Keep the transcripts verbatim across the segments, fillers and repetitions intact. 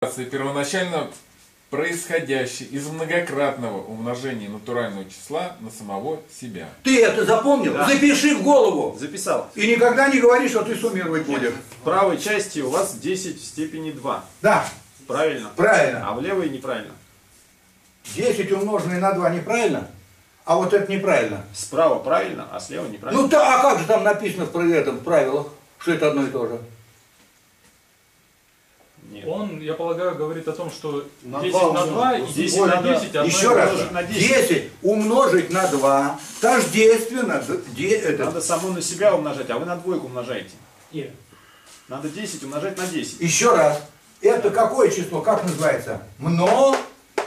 Первоначально происходящий из многократного умножения натурального числа на самого себя. Ты это запомнил? Да. Запиши в голову. Записал. И никогда не говори, что ты суммировать Нет. будешь. В правой части у вас десять в степени два. Да. Правильно? Правильно. А в левой неправильно. десять умноженное на два неправильно? А вот это неправильно. Справа правильно, а слева неправильно. Ну да, а как же там написано в этом в правилах, что это одно и то же? Нет. Он, я полагаю, говорит о том, что на десять два на два и десять на десять. Еще раз, на десять. десять умножить на два тождественно. Де, это... Надо само на себя умножать, а вы на двойку умножаете. Нет. Надо десять умножать на десять. Еще раз, это какое число, как называется? Множимое.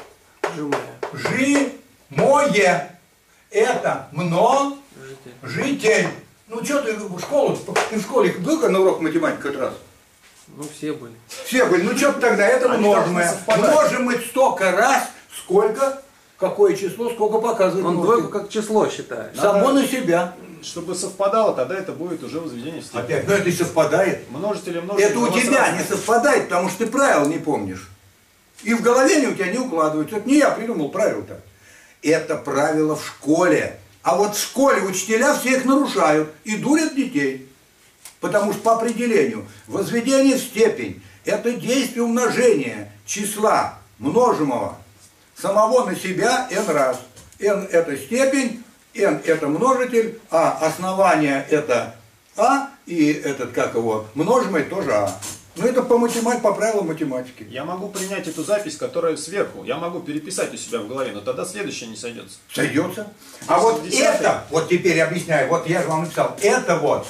Это множитель. Ну что ты в школу, ты в школе был на урок математики хоть раз? Ну, все были. Все были. Ну, что тогда, это множимое. Множимое столько раз, сколько, какое число, сколько показывает. Он двойку как число считает. Само на себя. Чтобы совпадало, тогда это будет уже возведение в степень. Опять, но это и совпадает. Множители множители. Это у тебя не совпадает, потому что ты правил не помнишь. И в голове не у тебя не укладывается. Это не я придумал правила-то. Это правило в школе. А вот в школе учителя все их нарушают и дурят детей. Потому что по определению возведение в степень – это действие умножения числа множимого самого на себя n раз. n – это степень, n – это множитель, а основание – это а, и этот, как его, множимое тоже а. Ну это по математике, по правилам математики. Я могу принять эту запись, которая сверху. Я могу переписать у себя в голове, но тогда следующее не сойдется. Сойдется. А вот это, вот теперь я объясняю, вот я же вам написал, это вот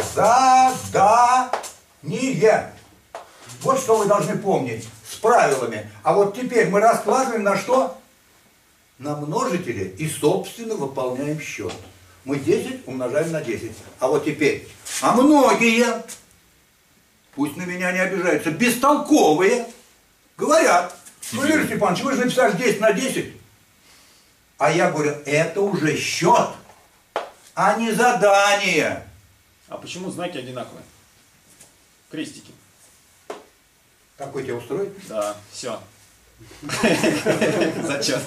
задание. Вот что вы должны помнить с правилами. А вот теперь мы раскладываем на что? На множители и, собственно, выполняем счет. Мы десять умножаем на десять. А вот теперь, а многие, пусть на меня не обижаются, бестолковые, говорят, ну, Юрий Степанович, вы же написали десять на десять. А я говорю, это уже счет, а не задание. А почему знаки одинаковые? Крестики. Какой тебя устроит? Да, все. Зачет.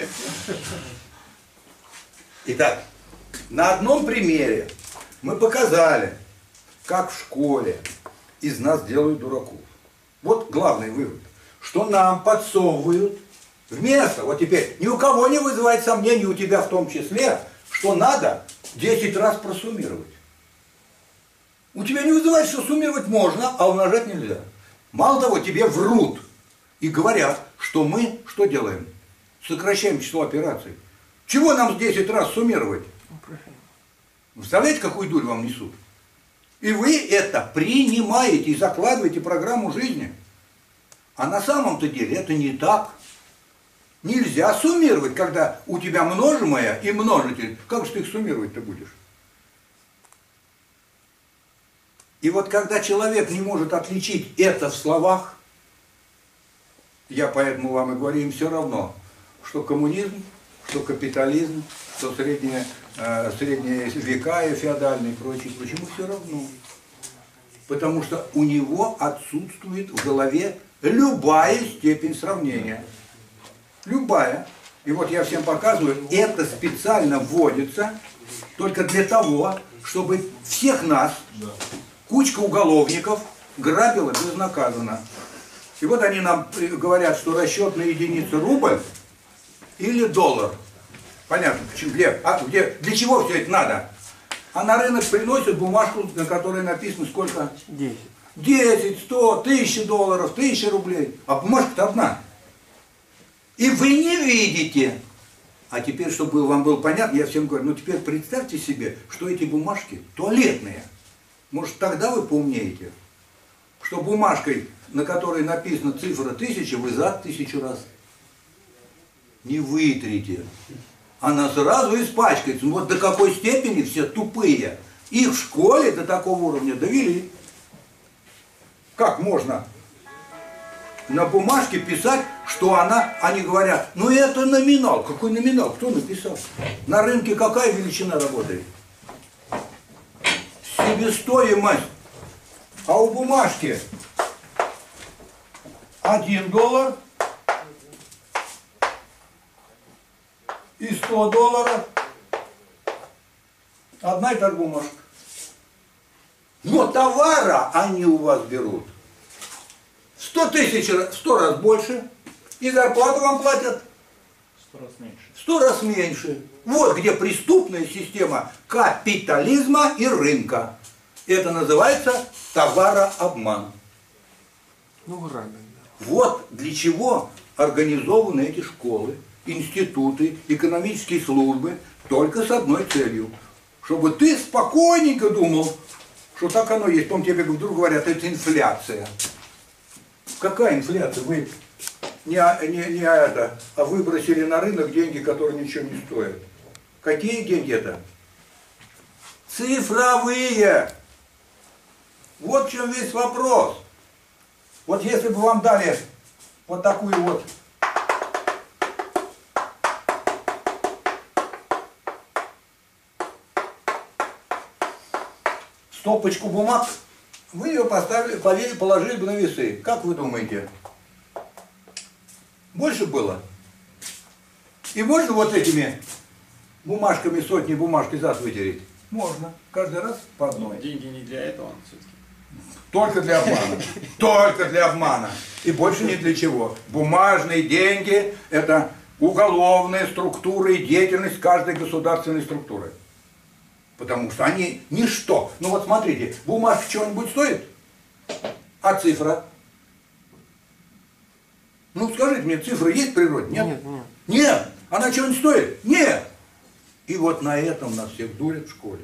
Итак, на одном примере мы показали, как в школе из нас делают дураков. Вот главный вывод, что нам подсовывают вместо, вот теперь, ни у кого не вызывает сомнений, у тебя в том числе, что надо десять раз просуммировать. У тебя не вызывает, что суммировать можно, а умножать нельзя. Мало того, тебе врут и говорят, что мы что делаем? Сокращаем число операций. Чего нам десять раз суммировать? Представляете, какую дурь вам несут? И вы это принимаете и закладываете программу жизни. А на самом-то деле это не так. Нельзя суммировать, когда у тебя множимое и множитель. Как же ты их суммировать-то будешь? И вот когда человек не может отличить это в словах, я поэтому вам и говорю, им все равно, что коммунизм, что капитализм, что средние, э, средние века и феодальные и прочее. Почему все равно? Потому что у него отсутствует в голове любая степень сравнения. Любая. И вот я всем показываю, это специально вводится только для того, чтобы всех нас, кучка уголовников, грабила безнаказанно. И вот они нам говорят, что расчетная единица рубль или доллар. Понятно, почему, где, а, где, для чего все это надо? А на рынок приносят бумажку, на которой написано сколько? десять. десять, сто, тысяча долларов, тысяча рублей. А бумажка-то одна. И вы не видите. А теперь, чтобы вам было понятно, я всем говорю, ну теперь представьте себе, что эти бумажки туалетные. Может, тогда вы поумнеете, что бумажкой, на которой написана цифра тысяча, вы за тысячу раз не вытрите. Она сразу испачкается. Вот до какой степени все тупые. Их в школе до такого уровня довели. Как можно на бумажке писать, что она, они говорят, ну это номинал. Какой номинал? Кто написал? На рынке какая величина работает? Себестоимость. А у бумажки один доллар и сто долларов. Одна и та же бумажка. Но товара они у вас берут сто тысяч, сто раз больше, и зарплату вам платят Сто раз меньше. сто раз меньше. Вот где преступная система капитализма и рынка. Это называется товарообман. Ну, грабят, да. Вот для чего организованы эти школы, институты, экономические службы, только с одной целью. Чтобы ты спокойненько думал, что так оно есть. Потом тебе вдруг говорят, это инфляция. Какая инфляция? Вы не, не, не это, а выбросили на рынок деньги, которые ничего не стоят. Какие деньги это? Цифровые. Вот в чем весь вопрос. Вот если бы вам дали вот такую вот стопочку бумаг, вы ее поставили, положили бы на весы. Как вы думаете? Больше было? И можно вот этими бумажками, сотни бумажек из зад вытереть? Можно. Каждый раз по одной. Деньги не для этого все-таки. Только для обмана. Только для обмана. И больше ни для чего. Бумажные деньги – это уголовная структура и деятельность каждой государственной структуры. Потому что они ничто. Ну вот смотрите, бумажка чего-нибудь стоит? А цифра? Ну скажите мне, цифра есть в природе? Нет? Нет, нет. Нет. Она чего-нибудь стоит? Нет. И вот на этом нас всех дурят в школе.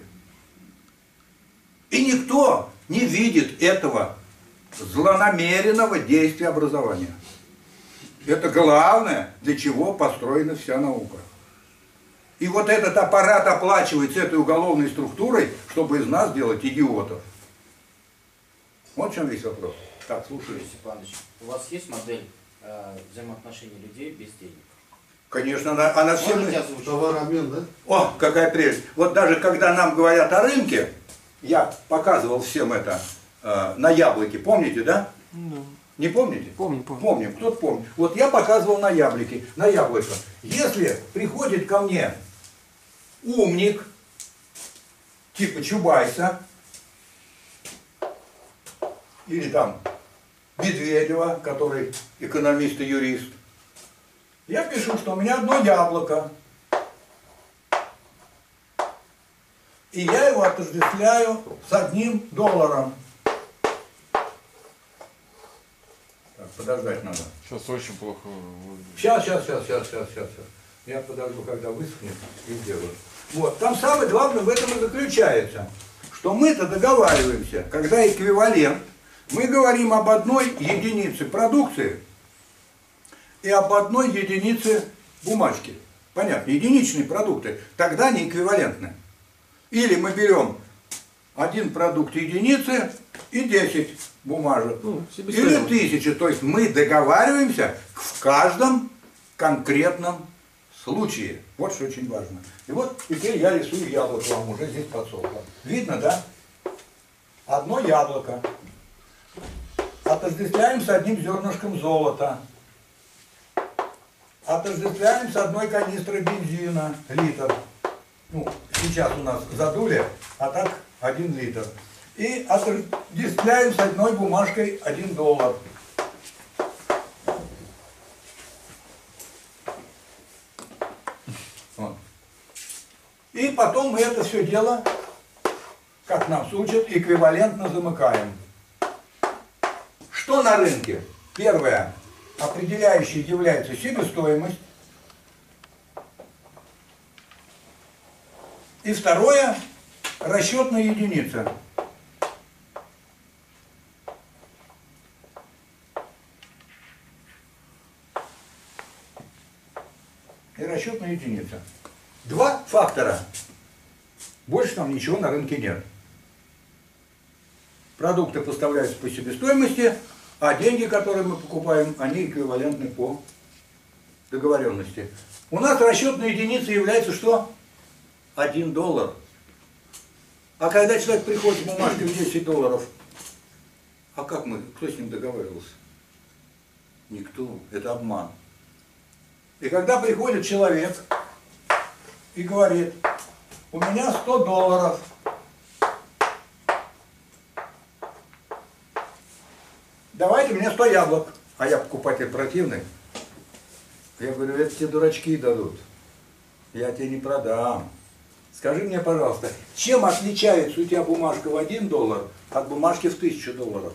И никто не видит этого злонамеренного действия образования. Это главное, для чего построена вся наука. И вот этот аппарат оплачивается этой уголовной структурой, чтобы из нас делать идиотов. Вот в чем весь вопрос. Так, слушай. Юрий Степанович, у вас есть модель э, взаимоотношений людей без денег? Конечно, она, она всем... Можете озвучить? Товарообмен, да? О, какая прелесть. Вот даже когда нам говорят о рынке, я показывал всем это э, на яблоке, помните, да? Да. Не помните? Помню, помню. Помним, кто-то помнит. Вот я показывал на яблоке, на яблоко. Если приходит ко мне умник, типа Чубайса, или там Медведева, который экономист и юрист, я пишу, что у меня одно яблоко. И я его отождествляю с одним долларом. Так, подождать надо. Сейчас очень плохо выглядит. Сейчас, сейчас, сейчас, сейчас, сейчас, сейчас. Я подожду, когда высохнет, и сделаю. Вот, там самое главное в этом и заключается, что мы-то договариваемся, когда эквивалент, мы говорим об одной единице продукции и об одной единице бумажки. Понятно, единичные продукты, тогда они эквивалентны. Или мы берем один продукт единицы и десять бумажек. Ну, Или тысячи. То есть мы договариваемся в каждом конкретном случае. Вот что очень важно. И вот теперь я рисую яблоко вам уже здесь подсолнуха. Видно, да? Одно яблоко. Отождествляем с одним зернышком золота. Отождествляем с одной канистрой бензина, литр. Ну, сейчас у нас задули, а так один литр. И отождествляем с одной бумажкой один доллар. Вот. И потом мы это все дело, как нас учат, эквивалентно замыкаем. Что на рынке? Первое, определяющее является себестоимость. И второе, расчетная единица. И расчетная единица. Два фактора. Больше там ничего на рынке нет. Продукты поставляются по себестоимости, а деньги, которые мы покупаем, они эквивалентны по договоренности. У нас расчетной единицей является что? Один доллар. А когда человек приходит с бумажкой в десять долларов, а как мы, кто с ним договаривался? Никто. Это обман. И когда приходит человек и говорит, у меня сто долларов, давайте мне сто яблок. А я покупатель противный. Я говорю, это тебе дурачки дадут. Я тебе не продам. Скажи мне, пожалуйста, чем отличается у тебя бумажка в один доллар от бумажки в тысячу долларов?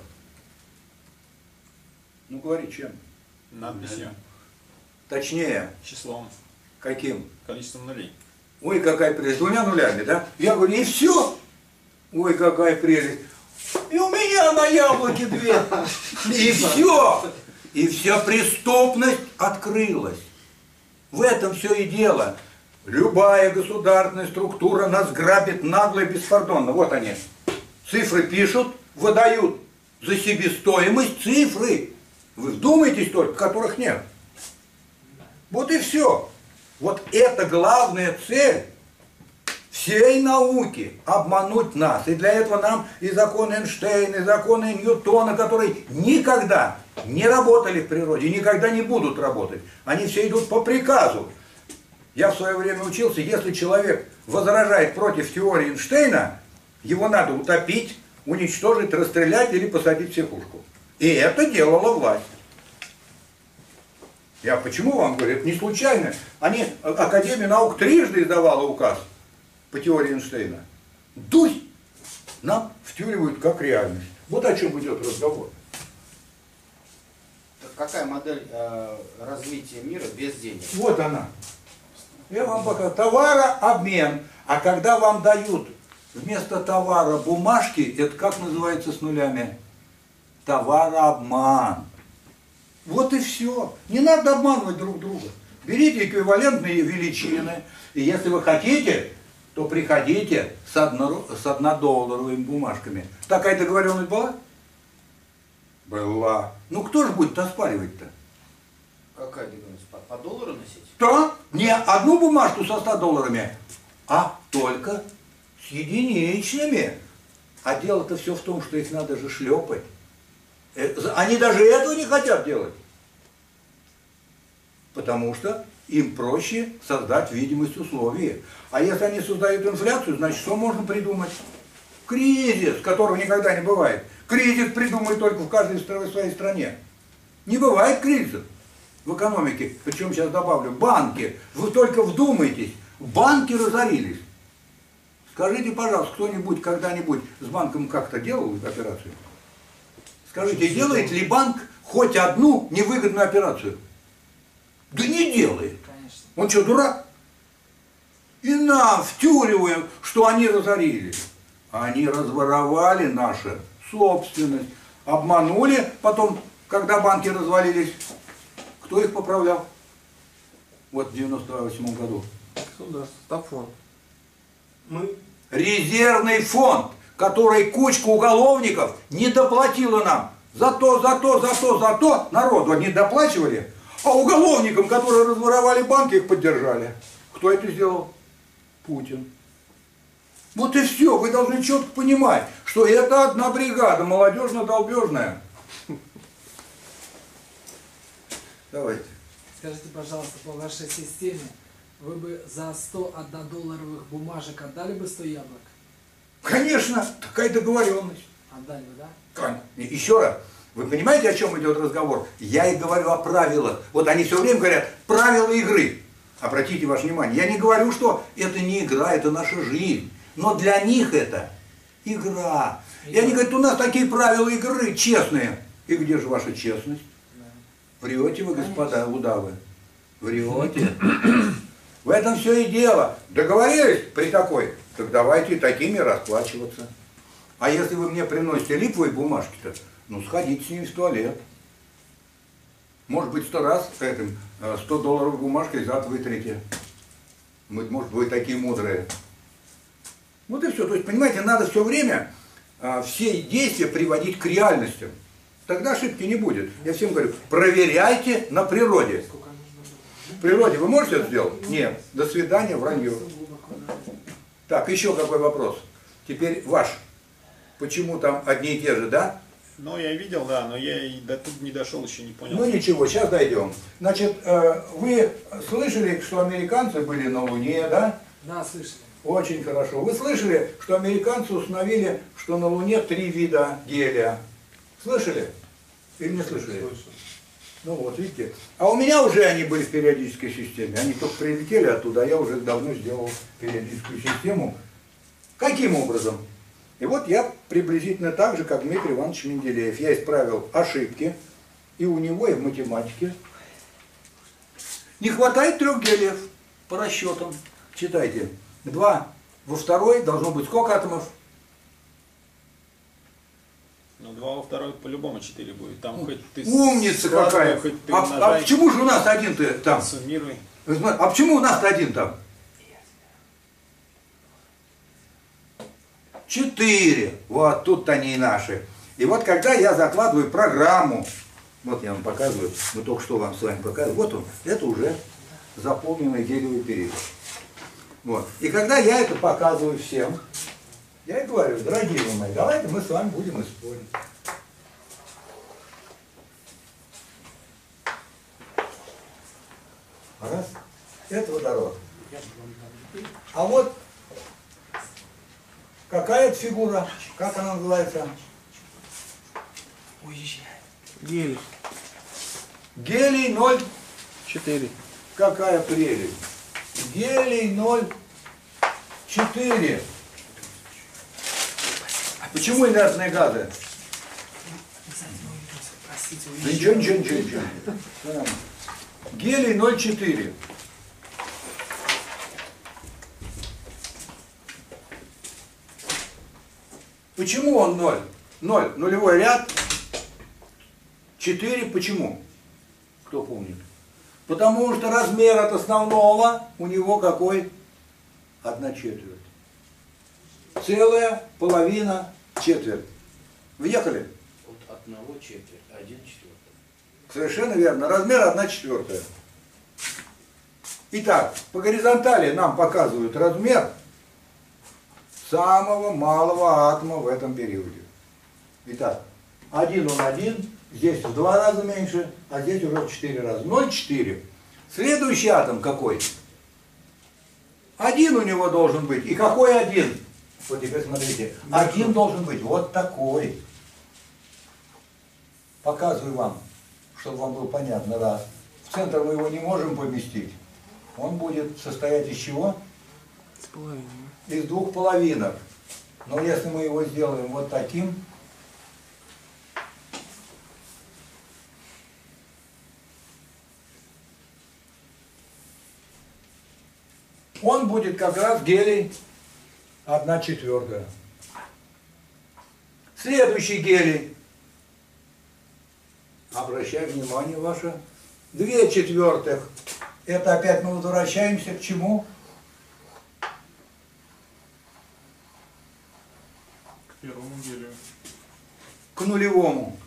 Ну говори, чем? Надписью. Точнее, Числом. каким? Количеством нулей. Ой, какая прелесть, двумя нулями, да? Я говорю, и все. Ой, какая прелесть. И у меня на яблоке две. И все. И вся преступность открылась. В этом все и дело. Любая государственная структура нас грабит нагло и беспардонно. Вот они. Цифры пишут, выдают за себестоимость цифры. Вы вдумайтесь только, которых нет. Вот и все. Вот это главная цель всей науки – обмануть нас. И для этого нам и законы Эйнштейна, и законы Ньютона, которые никогда не работали в природе, никогда не будут работать. Они все идут по приказу. Я в свое время учился, если человек возражает против теории Эйнштейна, его надо утопить, уничтожить, расстрелять или посадить в психушку. И это делала власть. Я почему вам говорю, это не случайно. Они, Академия наук трижды издавала указ по теории Эйнштейна. Дурь нам втюривают как реальность. Вот о чем идет разговор. Какая модель э, развития мира без денег? Вот она. Я вам покажу. Товарообмен. А когда вам дают вместо товара бумажки, это как называется с нулями? Товарообман. Вот и все. Не надо обманывать друг друга. Берите эквивалентные величины. И если вы хотите, то приходите с, одно, с однодолларовыми бумажками. Такая договоренность была? Была. Ну кто же будет оспаривать-то? Какая договоренность? По, по доллару носить? Да, не одну бумажку со ста долларами, а только с единичными. А дело-то все в том, что их надо же шлепать. Они даже этого не хотят делать. Потому что им проще создать видимость условий. А если они создают инфляцию, значит, что можно придумать? Кризис, которого никогда не бывает. Кризис придумают только в каждой своей стране. Не бывает кризисов в экономике. Причем сейчас добавлю, банки. Вы только вдумайтесь, банки разорились. Скажите, пожалуйста, кто-нибудь когда-нибудь с банком как-то делал операцию? Скажите, делает ли банк хоть одну невыгодную операцию? Да не делает. Конечно. Он что, дурак? И нам втюриваем, что они разорились. Они разворовали нашу собственность. Обманули. Потом, когда банки развалились, кто их поправлял? Вот в девяносто восьмом году. Государство, Стафон. Мы. Резервный фонд, который кучка уголовников не доплатила нам. За то, за то, за то, за то народу они доплачивали, а уголовникам, которые разворовали банки, их поддержали. Кто это сделал? Путин. Вот и все. Вы должны четко понимать, что это одна бригада, молодежно-долбежная. Давайте. Скажите, пожалуйста, по вашей системе, вы бы за сто однодолларовых бумажек отдали бы сто яблок? Конечно, такая договоренность. Отдали бы, да? Конечно. Еще раз. Вы понимаете, о чем идет разговор? Я и говорю о правилах. Вот они все время говорят, правила игры. Обратите ваше внимание. Я не говорю, что это не игра, это наша жизнь. Но для них это игра. И они говорят, у нас такие правила игры честные. И где же ваша честность? Врете вы, господа удавы. Врете. В этом все и дело. Договорились при такой, так давайте такими расплачиваться. А если вы мне приносите липовые бумажки-то, ну сходите с ними в туалет. Может быть, сто раз этим сто долларовой бумажкой зад вытрите. Может, вы такие мудрые. Вот и все. То есть, понимаете, надо все время все действия приводить к реальностям. Тогда ошибки не будет. Я всем говорю, проверяйте на природе. В природе вы можете это сделать? Нет. До свидания, вранье. Так, еще какой вопрос? Теперь ваш. Почему там одни и те же, да? Ну, я видел, да, но я и до тут не дошел, еще не понял. Ну ничего, сейчас дойдем. Значит, э, вы слышали, что американцы были на Луне, да? Да, слышали. Очень хорошо. Вы слышали, что американцы установили, что на Луне три вида гелия? Слышали? Или не слышали? Слышал. Ну вот, видите. А у меня уже они были в периодической системе. Они только прилетели оттуда, а я уже давно сделал периодическую систему. Каким образом? И вот я приблизительно так же, как Дмитрий Иванович Менделеев. Я исправил ошибки и у него, и в математике. Не хватает трех гелиев по расчетам. Читайте. Два. Во второй должно быть сколько атомов? Ну, два во второй по-любому четыре будет. Там хоть ты Умница складывай, какая! хоть ты А, а умножай, почему же у нас один-то там? суммируй. А почему у нас-то один там? Четыре. Вот тут они и наши. И вот когда я закладываю программу, вот я вам показываю, мы только что вам с вами показывали, вот он, это уже заполненный гелиевый период. Вот. И когда я это показываю всем, я и говорю, дорогие вы мои, давайте мы с вами будем спорить. Раз. Это водород. А вот какая это фигура? Как она называется? Гелий. Гелий ноль. Четыре. Какая прелесть. Гелий ноль четыре. Почему инертные газы? Да ничего, ничего, ничего, ничего. Да. Гелий ноль четыре. Почему он ноль? ноль. Нулевой ряд. четыре. Почему? Кто помнит? Потому что размер от основного у него какой? Одна четверть. Целая, половина, четверть. Въехали? От одного четверть, один четвертый. Совершенно верно. Размер одна четвертая. Итак, по горизонтали нам показывают размер самого малого атома в этом периоде. Итак, один он один, здесь в два раза меньше, а здесь уже в четыре раза. ноль целых четыре. Следующий атом какой? Один у него должен быть. И какой один? Вот теперь смотрите. Один должен быть вот такой. Показываю вам, чтобы вам было понятно. Раз. В центр мы его не можем поместить. Он будет состоять из чего? С половиной. Из двух половинок. Но если мы его сделаем вот таким, он будет как раз гелий одна четвертая. Следующий гелий. Обращаю внимание ваше. Две четвертых. Это опять мы возвращаемся к чему? К первому гелию. К нулевому.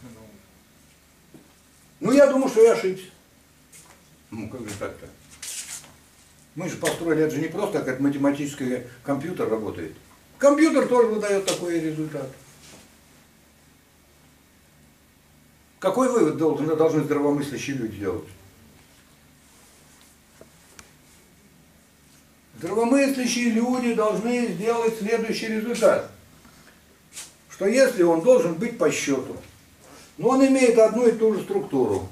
Ну, я думаю, что я ошибся. Ну, как же так-то? Мы же построили, это же не просто как математический компьютер работает. Компьютер тоже выдает такой результат. Какой вывод должен, должны здравомыслящие люди делать? Здравомыслящие люди должны сделать следующий результат. Что если он должен быть по счету, но он имеет одну и ту же структуру.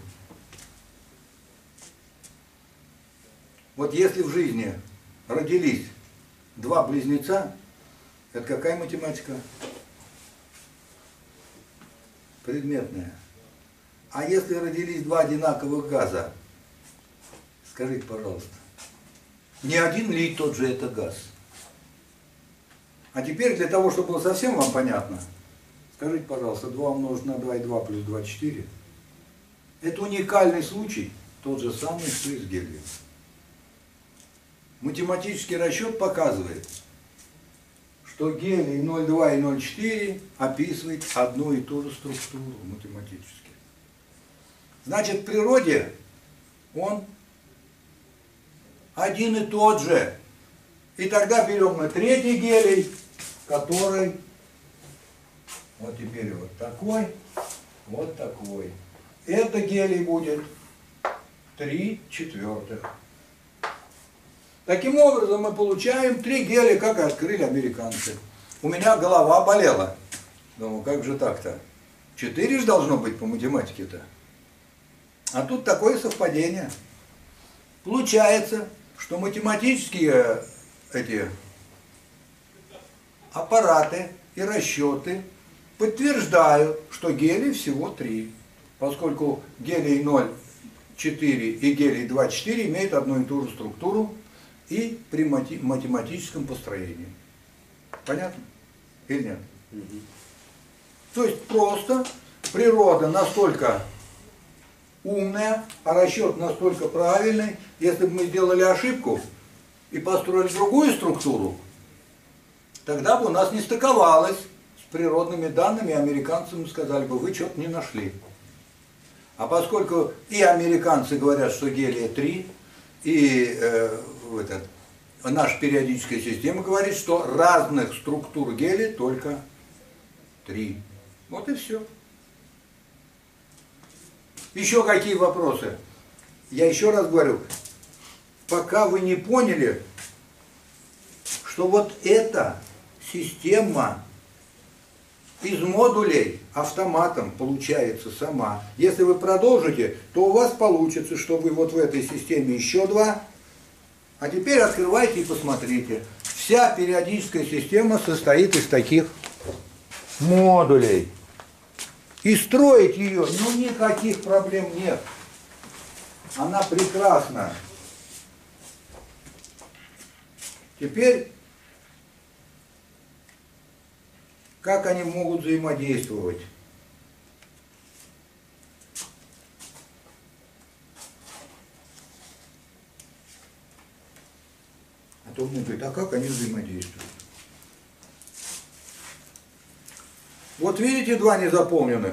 Вот если в жизни родились два близнеца, это какая математика? Предметная. А если родились два одинаковых газа, скажите, пожалуйста, не один ли тот же это газ? А теперь для того, чтобы было совсем вам понятно, скажите, пожалуйста, два умножить на два и два плюс два, четыре. Это уникальный случай, тот же самый, что и с гелием. Математический расчет показывает, что гелий ноль целых два и ноль целых четыре описывает одну и ту же структуру математически. Значит, в природе он один и тот же. И тогда берем мы третий гелий, который вот теперь вот такой. Вот такой. Это гелий будет три четвертых. Таким образом мы получаем три гелия, как и открыли американцы. У меня голова болела. Думаю, как же так-то? Четыре же должно быть по математике-то. А тут такое совпадение. Получается, что математические эти аппараты и расчеты подтверждают, что гелий всего три. Поскольку гелий ноль четыре и гелий два четыре имеют одну и ту же структуру и при математическом построении. Понятно? Или нет? Угу. То есть просто природа настолько умная, а расчет настолько правильный, если бы мы сделали ошибку и построили другую структуру, тогда бы у нас не стыковалось с природными данными, американцам сказали бы, вы что-то не нашли. А поскольку и американцы говорят, что гелия три, и э, этот, наша периодическая система говорит, что разных структур гелия только три. Вот и все. Еще какие вопросы? Я еще раз говорю, пока вы не поняли, что вот эта система из модулей автоматом получается сама. Если вы продолжите, то у вас получится, что вы вот в этой системе еще два. А теперь открывайте и посмотрите. Вся периодическая система состоит из таких модулей. И строить ее, ну никаких проблем нет. Она прекрасна. Теперь как они могут взаимодействовать? А то мне говорит, а как они взаимодействуют? Вот видите два незаполненных?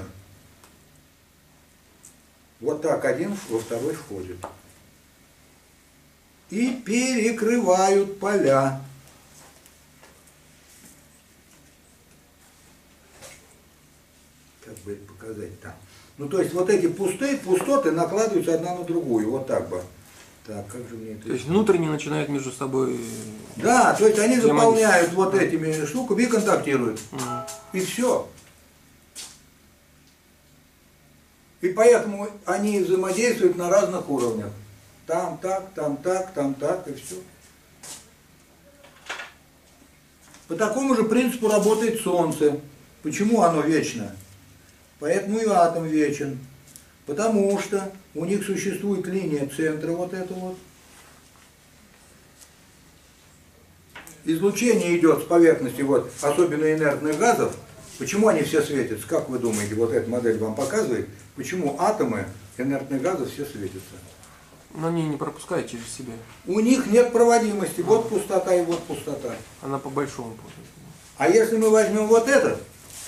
Вот так один во второй входит. И перекрывают поля. Как бы это показать там? Ну, то есть вот эти пустые, пустоты накладываются одна на другую. Вот так бы. Так, как же мне это... То есть внутренне начинают между собой... Да, то есть они заполняют вот этими штуками и контактируют. Угу. И все. И поэтому они взаимодействуют на разных уровнях. Там так, там так, там так, и все. По такому же принципу работает Солнце. Почему оно вечно? Поэтому и атом вечен. Потому что у них существует линия центра, вот эта вот. Излучение идет с поверхности, вот, особенно инертных газов. Почему они все светятся? Как вы думаете, вот эта модель вам показывает, почему атомы инертных газов все светятся? Но они не пропускают через себя. У них нет проводимости, вот пустота и вот пустота. Она по большому пути. А если мы возьмем вот этот,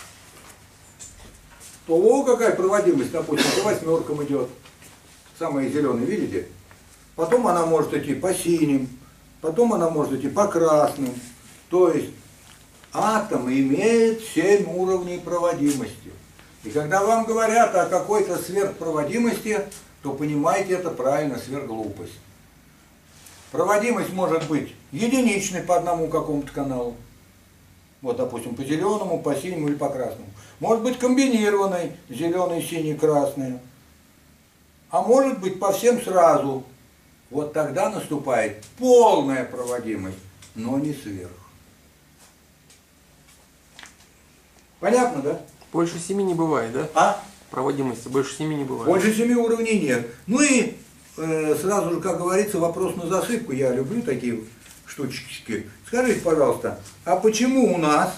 то о, какая проводимость, допустим, по восьмеркам идет. Самая зеленая, видите? Потом она может идти по синим, потом она может идти по красным. То есть атом имеет семь уровней проводимости. И когда вам говорят о какой-то сверхпроводимости, то понимаете это правильно, сверхглупость. Проводимость может быть единичной по одному какому-то каналу. Вот, допустим, по зеленому, по синему или по красному. Может быть комбинированной, зеленый, синий, красный. А может быть по всем сразу. Вот тогда наступает полная проводимость, но не сверх. Понятно, да? Больше семи не бывает, да? А? Проводимости больше семи не бывает. Больше семи уровней нет. Ну и э, сразу же, как говорится, вопрос на засыпку. Я люблю такие штучки. Скажите, пожалуйста, а почему у нас,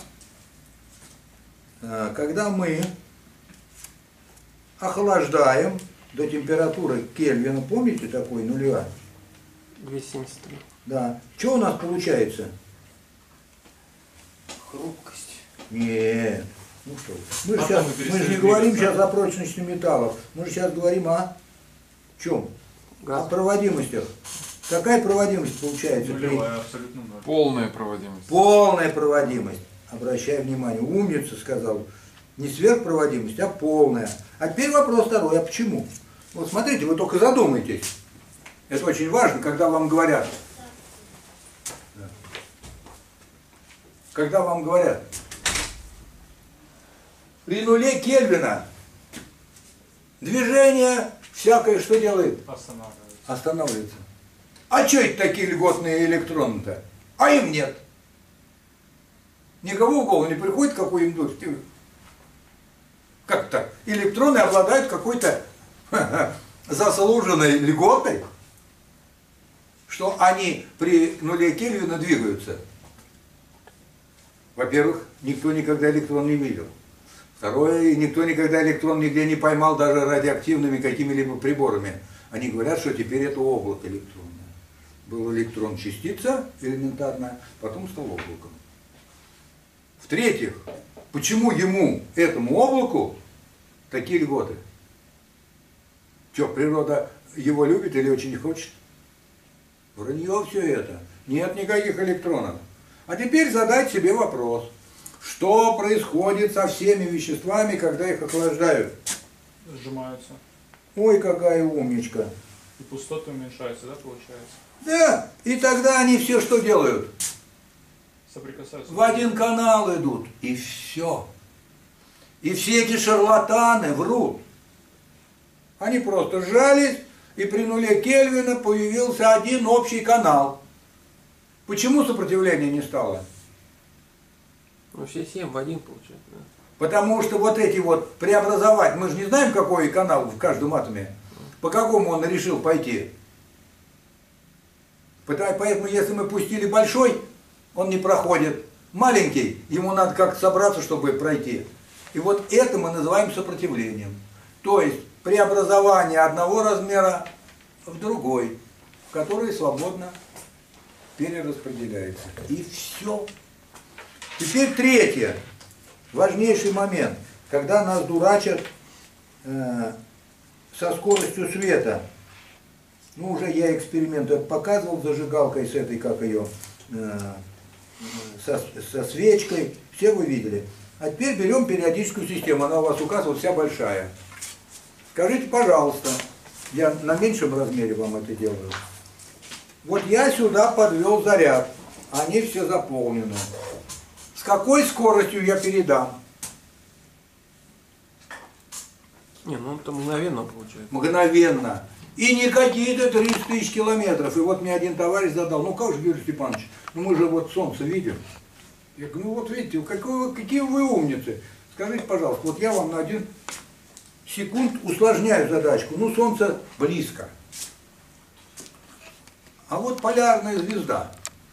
э, когда мы охлаждаем до температуры Кельвина, помните такой нуля? двести семьдесят три. Да. Что у нас получается? Хрупкость. Нет. Ну что, мы же, Потом сейчас, мы мы же не перестали говорим двигаться. сейчас о прочности металлов, мы же сейчас говорим о чем? Газ. О проводимостях. Какая проводимость получается? при- Нулевая, абсолютно ноль. Полная проводимость. Полная проводимость. Обращай внимание, умница сказал, не сверхпроводимость, а полная. А теперь вопрос второй, а почему? Вот смотрите, вы только задумайтесь. Это очень важно, когда вам говорят. Когда вам говорят, при нуле Кельвина движение всякое что делает? Останавливается. Останавливается. А что это такие льготные электроны-то? А им нет. Никого в голову не приходит, какой им дождь. Как так? Электроны обладают какой-то заслуженной льготой, что они при нуле Кельвина двигаются. Во-первых, никто никогда электрон не видел. Второе, никто никогда электрон нигде не поймал даже радиоактивными какими-либо приборами. Они говорят, что теперь это облако электронное. Был электрон частица элементарная, потом стал облаком. В-третьих, почему ему, этому облаку, такие льготы? Что, природа его любит или очень не хочет? Вранье все это. Нет никаких электронов. А теперь задать себе вопрос. Что происходит со всеми веществами, когда их охлаждают? Сжимаются. Ой, какая умничка. И пустоты уменьшаются, да, получается? Да, и тогда они все что делают? Соприкасаются. В один канал идут, и все. И все эти шарлатаны врут. Они просто сжались, и при нуле Кельвина появился один общий канал. Почему сопротивления не стало? Ну, все семь в один получается. Да? Потому что вот эти вот преобразовать, мы же не знаем, какой канал в каждом атоме, по какому он решил пойти. Поэтому если мы пустили большой, он не проходит. Маленький, ему надо как-то собраться, чтобы пройти. И вот это мы называем сопротивлением. То есть преобразование одного размера в другой, который свободно перераспределяется. И все. Теперь третье, важнейший момент, когда нас дурачат э, со скоростью света. Ну, уже я эксперимент этот показывал зажигалкой с этой, как ее, э, со, со свечкой. Все вы видели. А теперь берем периодическую систему, она у вас указана вся большая. Скажите, пожалуйста, я на меньшем размере вам это делаю. Вот я сюда подвел заряд, они все заполнены. С какой скоростью я передам? Не, ну это мгновенно получается. Мгновенно. И не какие-то тридцать тысяч километров. И вот мне один товарищ задал, ну как же, Юрий Степанович, ну мы же вот солнце видим. Я говорю, ну вот видите, какой вы, какие вы умницы. Скажите, пожалуйста, вот я вам на один секунд усложняю задачку. Ну солнце близко. А вот полярная звезда.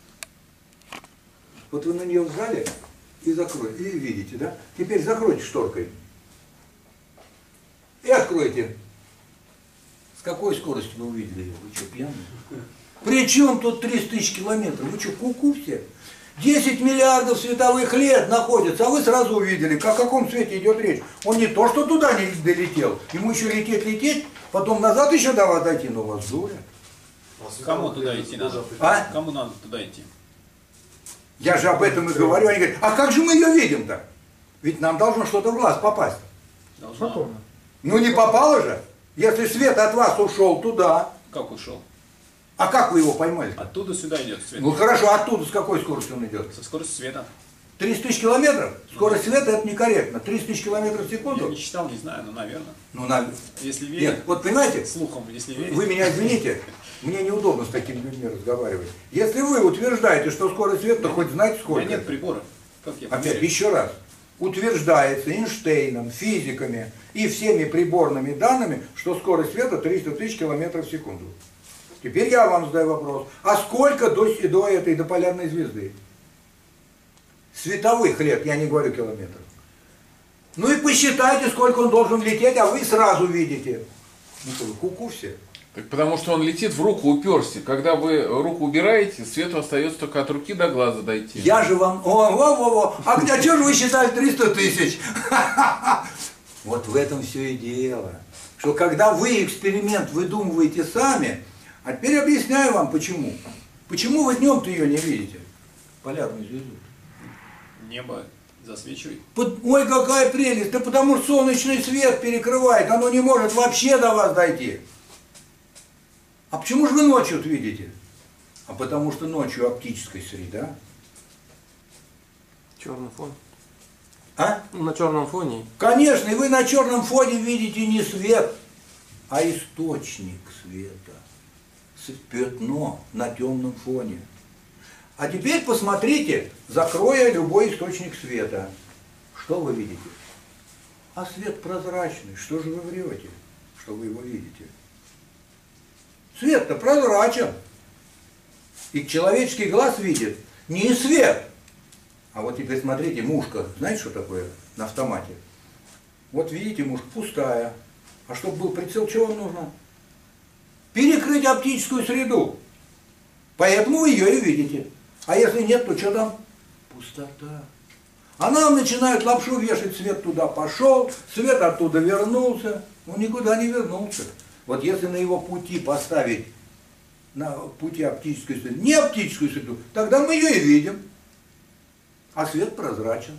Вот вы на нее вжали и закроете, и видите, да? Теперь закройте шторкой. И откройте. С какой скоростью вы увидели ее? Вы что, пьяные? Причем тут тридцать тысяч километров? Вы что, ку-ку все? десять миллиардов световых лет находится, а вы сразу увидели, о каком свете идет речь. Он не то, что туда не долетел, ему еще лететь-лететь, потом назад еще давай дойти, но у вас дуля. Кому туда идти надо? А? Кому надо туда идти? Я же об этом и говорю. Они говорят, а как же мы ее видим-то? Ведь нам должно что-то в глаз попасть. Должно. Ну не попало же. Если свет от вас ушел туда, Как ушел? а как вы его поймали? Оттуда сюда идет свет. Ну хорошо, оттуда с какой скоростью он идет? Со скоростью света. тридцать тысяч километров? Скорость света это некорректно. тридцать тысяч километров в Я секунду? не читал, не знаю, но наверное. Ну, на... Если верить, Нет, вот понимаете, слухом, если верить. вы меня извините, мне неудобно с такими людьми разговаривать. Если вы утверждаете, что скорость света, то хоть знать У сколько. меня нет прибора. Как я Опять, померяю? еще раз. Утверждается Эйнштейном, физиками и всеми приборными данными, что скорость света триста тысяч километров в секунду. Теперь я вам задаю вопрос. А сколько до, до этой до полярной звезды? Световых лет, я не говорю километров. Ну и посчитайте, сколько он должен лететь, а вы сразу видите. Ну что вы, ку-ку все. Так потому что он летит в руку, уперся. Когда вы руку убираете, свету остается только от руки до глаза дойти. Я же вам... О, о, о, о. А где, что же вы считали триста тысяч? Вот в этом все и дело. Что когда вы эксперимент выдумываете сами, а теперь объясняю вам почему. Почему вы днем-то ее не видите? Полярную звезду. Небо Засвечивает. Под- Ой, какая прелесть! Да потому что солнечный свет перекрывает, оно не может вообще до вас дойти. А почему же вы ночью видите? А потому что ночью оптическая среда. Черный фон. А? Ну, на черном фоне. Конечно, и вы на черном фоне видите не свет, а источник света. С- Пятно на темном фоне. А теперь посмотрите, закроя любой источник света. Что вы видите? А свет прозрачный. Что же вы врете, что вы его видите? Свет-то прозрачен. И человеческий глаз видит не свет. А вот теперь смотрите, мушка. Знаете, что такое на автомате? Вот видите, мушка пустая. А чтобы был прицел, чего вам нужно? Перекрыть оптическую среду. Поэтому вы ее и видите. А если нет, то что там? Пустота. А нам начинают лапшу вешать, свет туда пошел, свет оттуда вернулся. Он никуда не вернулся. Вот если на его пути поставить, на пути оптическую среду, не оптическую среду, тогда мы ее и видим. А свет прозрачен.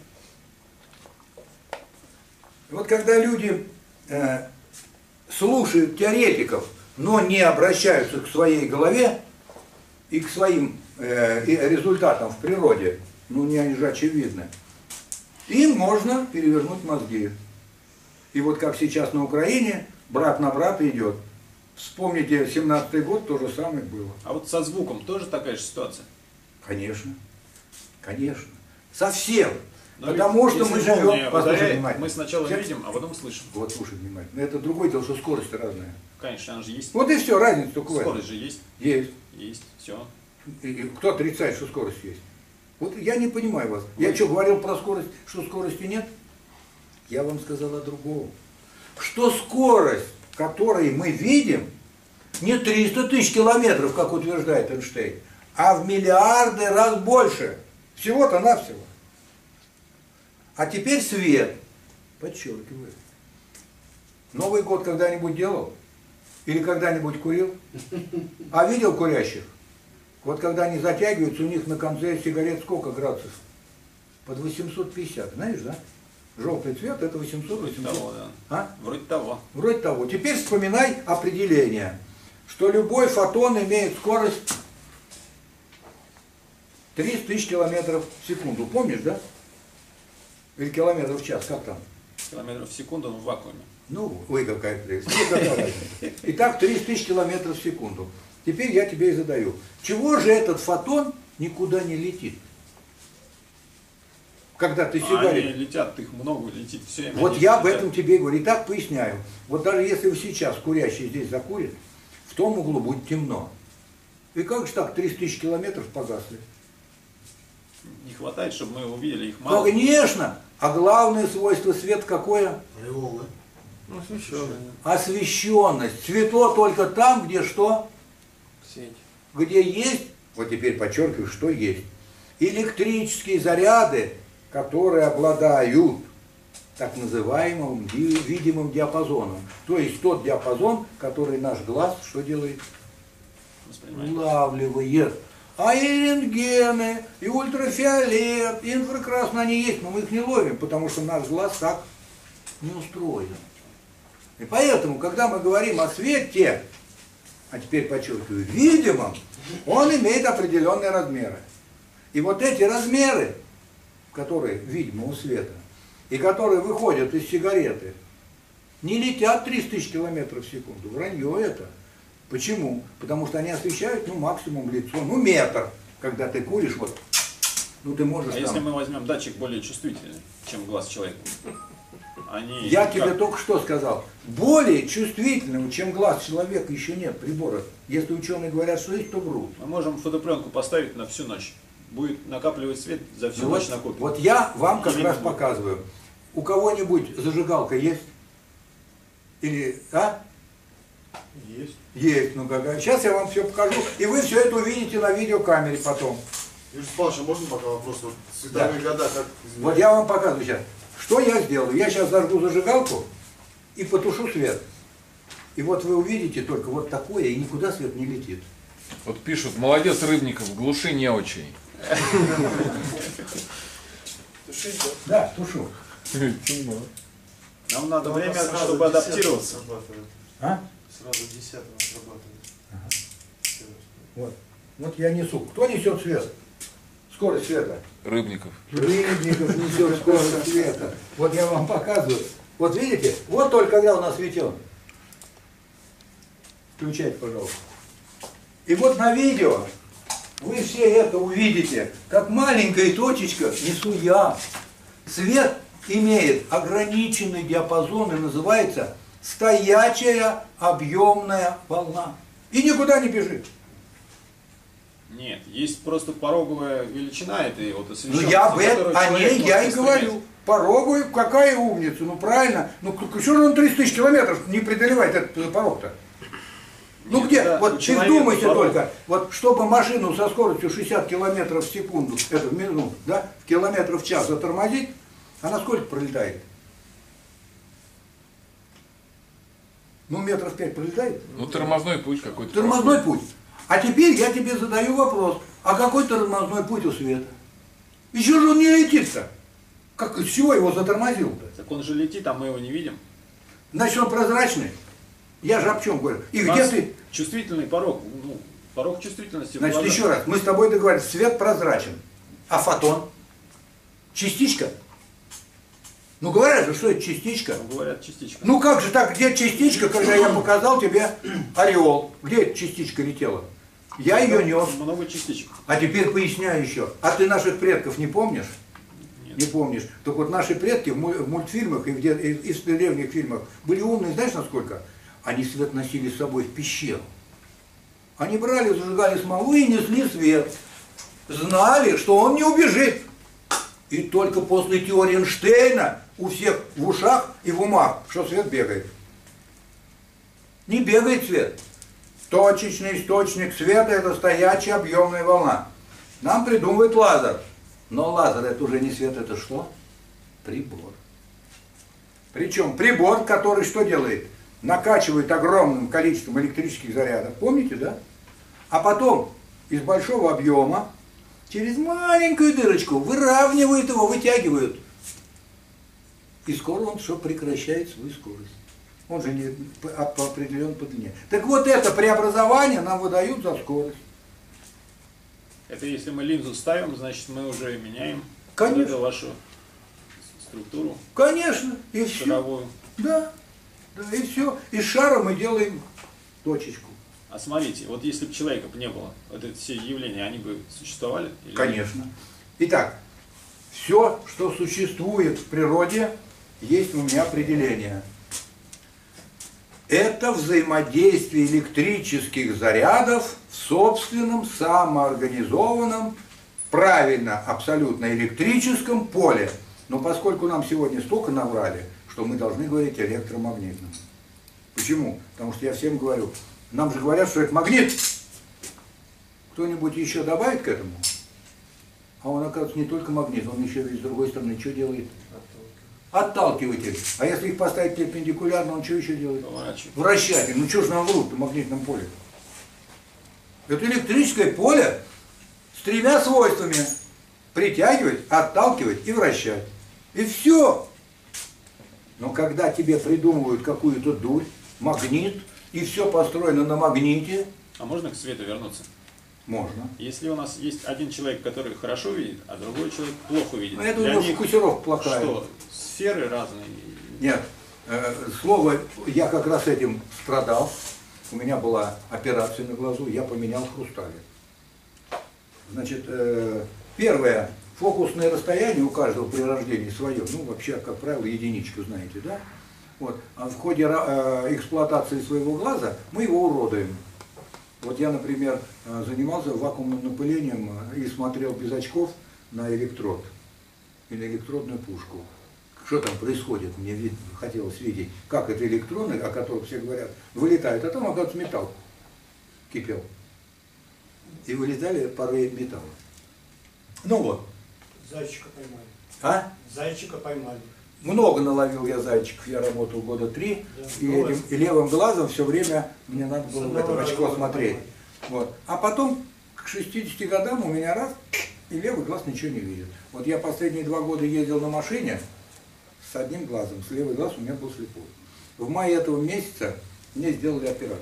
И вот когда люди э, слушают теоретиков, но не обращаются к своей голове и к своим э, и результатам в природе, ну не они же очевидны, им можно перевернуть мозги. И вот как сейчас на Украине, брат на брата идет. Вспомните, семнадцатый год то же самое было. А вот со звуком тоже такая же ситуация? Конечно, конечно. Совсем. Но Потому что если мы молния живем... Послушай ударяет, внимательно. мы сначала Сейчас- видим, а потом слышим. Вот слушай внимательно. Это другое дело, что скорость разная. Конечно, она же есть. Вот и все, разница только в этом. Скорость же есть. Есть. Есть. Все. И- и кто отрицает, что скорость есть? Вот я не понимаю вас. Я Вы- что, говорил про скорость, что скорости нет? Я вам сказал о другом. Что скорость, которой мы видим, не триста тысяч километров, как утверждает Эйнштейн, а в миллиарды раз больше. Всего-то навсего. А теперь свет. Подчеркиваю. Новый год когда-нибудь делал? Или когда-нибудь курил? А видел курящих? Вот когда они затягиваются, у них на конце сигарет сколько градусов? Под восемьсот пятьдесят, знаешь, да? Желтый цвет это восемьсот Вроде восемьсот. того, да. А? Вроде того. Вроде того. Теперь вспоминай определение, что любой фотон имеет скорость триста тысяч километров в секунду. Помнишь, да? Или километров в час, как там? Километров в секунду в вакууме. Ну, ой, какая прелесть. Ну, какая разница. Итак, триста тысяч километров в секунду. Теперь я тебе и задаю. Чего же этот фотон никуда не летит? Когда ты А они сигарет... летят, их много летит все время. Вот они я об летят. этом тебе говорю. Итак, поясняю. Вот даже если вы сейчас курящий здесь закурит, в том углу будет темно. И как же так, триста тысяч километров погасли? Не хватает, чтобы мы увидели их мало. Конечно! А главное свойство света какое? Ну, освещенный. Освещенность. Светло только там, где что? Сеть. Где есть, вот теперь подчеркиваю, что есть, электрические заряды, которые обладают так называемым ди- видимым диапазоном. То есть тот диапазон, который наш глаз что делает? Воспринимает. Улавливает. А и рентгены, и ультрафиолет, и инфракрасные они есть, но мы их не ловим, потому что наш глаз так не устроен. И поэтому, когда мы говорим о свете, а теперь подчеркиваю, видимом, он имеет определенные размеры. И вот эти размеры, которые видимого света, и которые выходят из сигареты, не летят триста тысяч километров в секунду. Вранье это. Почему? Потому что они освещают, ну, максимум лицо, ну, метр. Когда ты куришь, вот, ну, ты можешь А там... если мы возьмем датчик более чувствительный, чем глаз человека? Они Я как- тебе только что сказал, более чувствительного, чем глаз человека, еще нет прибора. Если ученые говорят, что есть, то врут. Мы можем фотопленку поставить на всю ночь. Будет накапливать свет за всю Ну, ночь вот, накопим. вот я вам как Или раз не будет. показываю. У кого-нибудь зажигалка есть? Или, а? Есть. Есть, ну какая. Сейчас я вам все покажу, и вы все это увидите на видеокамере потом. Юрий Павлович, а можно пока вопрос? Вот световые года, как изменяются? Вот я вам показываю сейчас. Что я сделаю? Я сейчас зажгу зажигалку и потушу свет. И вот вы увидите только вот такое, и никуда свет не летит. Вот пишут, молодец, Рыбников, в глуши не очень. Тушить, да? Да, тушу. Нам надо Но время, она сразу чтобы десятого адаптироваться. срабатывает. А? Сразу десятого срабатывает. Вот. Вот я несу. Кто несет свет? Скорость света. Рыбников. Рыбников несет скорость света. Вот я вам показываю. Вот видите? Вот только когда у нас светен. Включайте, пожалуйста. И вот на видео вы все это увидите, как маленькая точечка несу я. Свет имеет ограниченный диапазон и называется стоячая объемная волна. И никуда не бежит. Нет, есть просто пороговая величина этой вот Ну освещенности, я об этом, которую о человек ней может я и воспринять. говорю. Пороговый, какая умница, ну правильно. Ну что же он тридцать тысяч километров не преодолевает этот порог-то? Ну Нет, где? да, Вот у человека вдумайся порог. только, вот чтобы машину со скоростью шестьдесят километров в секунду, это в минуту, да, в километров в час затормозить, она сколько пролетает? Ну метров пять пролетает? Ну, тормозной путь какой-то. Тормозной путь. А теперь я тебе задаю вопрос, а какой тормозной путь у света? Еще же он не летит-то. Как, с чего его затормозил-то? Так он же летит, а мы его не видим. Значит, он прозрачный. Я же об чем говорю. И У где нас ты? чувствительный порог, ну, порог чувствительности. в Значит, глазах. еще раз, мы с тобой договорились, свет прозрачен. А фотон? Частичка? Ну говорят же, что это частичка. Ну, говорят, частичка. Ну как же так, где частичка, когда я показал тебе ореол? Где эта частичка летела? Я ее нес. Много частичек. А теперь поясняю еще. А ты наших предков не помнишь? Нет. Не помнишь. Так вот наши предки в муль- в мультфильмах и в, де- и- и в древних фильмах были умные, знаешь насколько? Они свет носили с собой в пещеру. Они брали, зажигали смолу и несли свет. Знали, что он не убежит. И только после теории Эйнштейна у всех в ушах и в умах, что свет бегает. Не бегает свет. Точечный источник света – это стоячая объемная волна. Нам придумывает лазер. Но лазер – это уже не свет, это что? Прибор. Причем прибор, который что делает? Накачивает огромным количеством электрических зарядов. Помните, да? А потом из большого объема через маленькую дырочку выравнивают его, вытягивают. И скоро он что, прекращает свою скорость. Он же не по, по определен по длине. Так вот это преобразование нам выдают за скорость. Это если мы линзу ставим, значит мы уже меняем Конечно. эту вашу структуру Конечно, и все. шаровую. Да, да, и все. Из шара мы делаем точечку. А смотрите, вот если бы человека бы не было, вот эти все явления, они бы существовали? Или Конечно. Итак, все, что существует в природе, есть у меня определение. Это взаимодействие электрических зарядов в собственном самоорганизованном, правильно, абсолютно электрическом поле. Но поскольку нам сегодня столько наврали, что мы должны говорить электромагнитном. Почему? Потому что я всем говорю, нам же говорят, что это магнит. Кто-нибудь еще добавит к этому? А он, оказывается, не только магнит, он еще и с другой стороны что делает? Отталкиватель. А если их поставить перпендикулярно, он что еще делает? Поворачивает. Вращатель. Ну что ж нам врут в магнитном поле? Это электрическое поле с тремя свойствами. Притягивать, отталкивать и вращать. И все. Но когда тебе придумывают какую-то дурь, магнит, и все построено на магните, А можно к свету вернуться? можно. Если у нас есть один человек, который хорошо видит, а другой человек плохо видит. Но это у для него них фокусировка плохая. что? Сферы разные. Нет, э, слово, я как раз этим страдал. У меня была операция на глазу, я поменял хрусталь. Значит, э, первое, фокусное расстояние у каждого при рождении свое, ну вообще, как правило, единичку, знаете, да? Вот. А в ходе э, эксплуатации своего глаза мы его уродуем. Вот я, например, э, занимался вакуумным напылением э, и смотрел без очков на электрод или электродную пушку. Что там происходит? Мне вид, хотелось видеть, как это электроны, о которых все говорят, вылетают, а там, оказывается, металл кипел. И вылетали пары металла. Ну вот. Зайчика поймали. А? Зайчика поймали. Много наловил я зайчиков, я работал года три, Да. и, Ну, этим- и левым глазом все время мне надо было в одного это очко раза смотреть. Вот. А потом к шестидесяти годам у меня раз и левый глаз ничего не видит. Вот я последние два года ездил на машине с одним глазом, с левый глаз у меня был слепой. В мае этого месяца мне сделали операцию.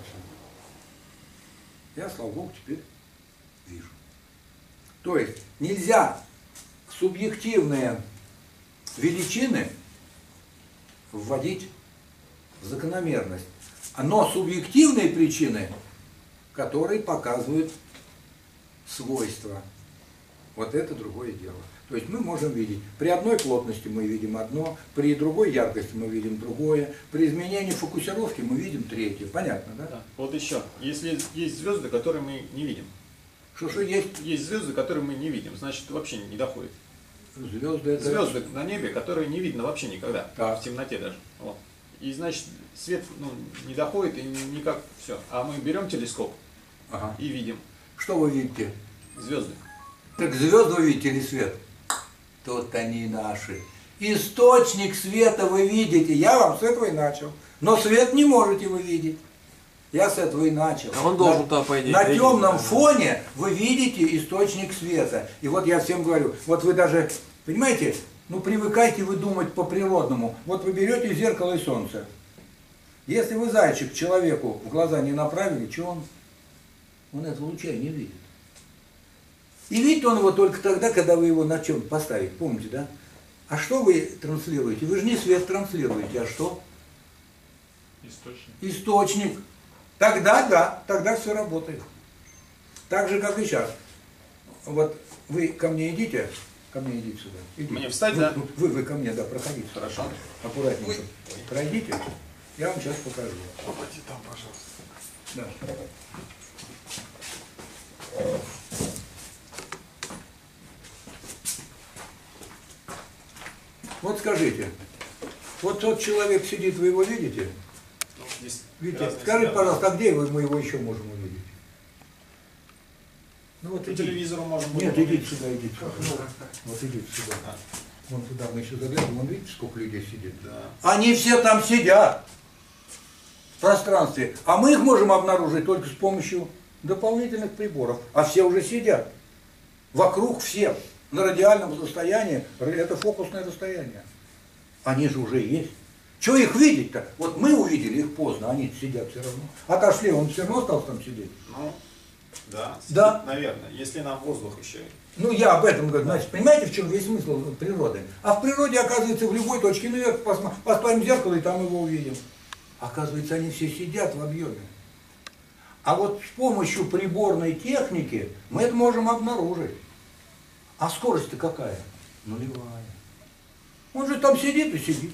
Я, слава богу, теперь вижу. То есть нельзя субъективные величины вводить в закономерность, но субъективные причины, которые показывают свойства. Вот это другое дело. То есть мы можем видеть, при одной плотности мы видим одно, при другой яркости мы видим другое, при изменении фокусировки мы видим третье. Понятно, да? Да. Вот еще, если есть звезды, которые мы не видим. Что-что есть? Есть звезды, которые мы не видим, значит вообще не доходит. Звезды это... Звезды на небе, которые не видно вообще никогда, Так. в темноте даже. Вот. И значит свет ну, не доходит и никак все. А мы берем телескоп Ага. и видим Что вы видите? звезды. Так звезды вы видите или свет? Тут они наши. Источник света вы видите. Я вам с этого и начал. Но свет не можете вы видеть. Я с этого и начал. А он должен на, там, по идее, на видеть, темном да. фоне вы видите источник света. И вот я всем говорю, вот вы даже, понимаете, ну привыкайте вы думать по-природному. Вот вы берете зеркало и солнце. Если вы зайчик человеку в глаза не направили, что он? Он этого луча не видит. И видит он его только тогда, когда вы его на чем поставите. Помните, да? А что вы транслируете? Вы же не свет транслируете, а что? Источник. Источник. Тогда, да, тогда все работает. Так же, как и сейчас. Вот вы ко мне идите, ко мне идите сюда. Идите. Мне встать, вы, да? Вы, вы ко мне, да, проходите. Хорошо. Аккуратненько. Пройдите, я вам сейчас покажу. Попади там, пожалуйста. Да. Вот скажите, вот тот человек сидит, вы его видите? Ну, здесь Видите? разные Скажите, взгляды. пожалуйста, а где вы, мы его еще можем увидеть? Ну вот По идите. телевизору можем Нет, будет идите увидеть. сюда, идите сюда. Вот идите сюда. Вон туда мы еще заглянем, вон видите, сколько людей сидит? Да. Они все там сидят в пространстве, а мы их можем обнаружить только с помощью дополнительных приборов. А все уже сидят. Вокруг всех. На радиальном расстоянии, это фокусное расстояние. Они же уже есть. Чего их видеть-то? Вот мы увидели их поздно, они сидят все равно. Отошли, он все равно остался там сидеть. Ну, да, Да. наверное, если нам воздух еще. Ну, я об этом говорю. Значит, понимаете, в чем весь смысл природы? А в природе, оказывается, в любой точке наверх поставим зеркало, и там его увидим. Оказывается, они все сидят в объеме. А вот с помощью приборной техники мы это можем обнаружить. А скорость-то какая? Нулевая. Он же там сидит и сидит.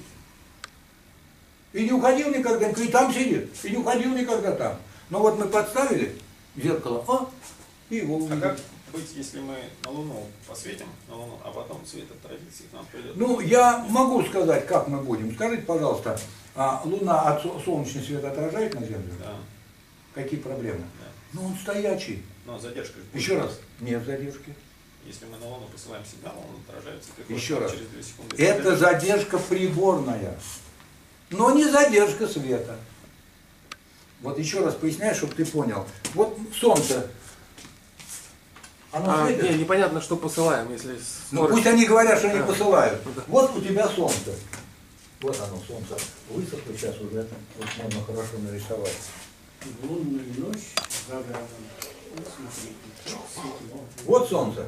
И не уходил никогда, и там сидит, и не уходил никогда там. Но вот мы подставили зеркало, а, и его увидели. А как быть, если мы на Луну посветим, на Луну, а потом свет отразится и к нам придет? Ну, я могу сказать, как мы будем. Скажите, пожалуйста, а Луна от со- солнечный свет отражает на Землю? Да. Какие проблемы? Да. Ну, он стоячий. Но задержка же будет. Еще раз, нет задержки. Если мы на Луну посылаем сигнал, он отражается приходит Еще раз. через две секунды. Это задержка приборная, но не задержка света. Вот еще раз поясняю, чтобы ты понял. Вот солнце, оно А, светит? не, непонятно, что посылаем, если Ну скорость- пусть они говорят, что они Да. посылают. Да. Вот у тебя солнце. Вот оно, солнце. Высохло сейчас уже. Вот можно хорошо нарисовать. Лунную ночь за городом. Вот смотрите. Светло. Вот солнце.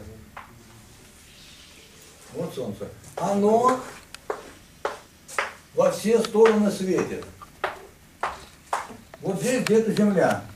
Вот солнце. Оно во все стороны светит. Вот здесь где-то земля.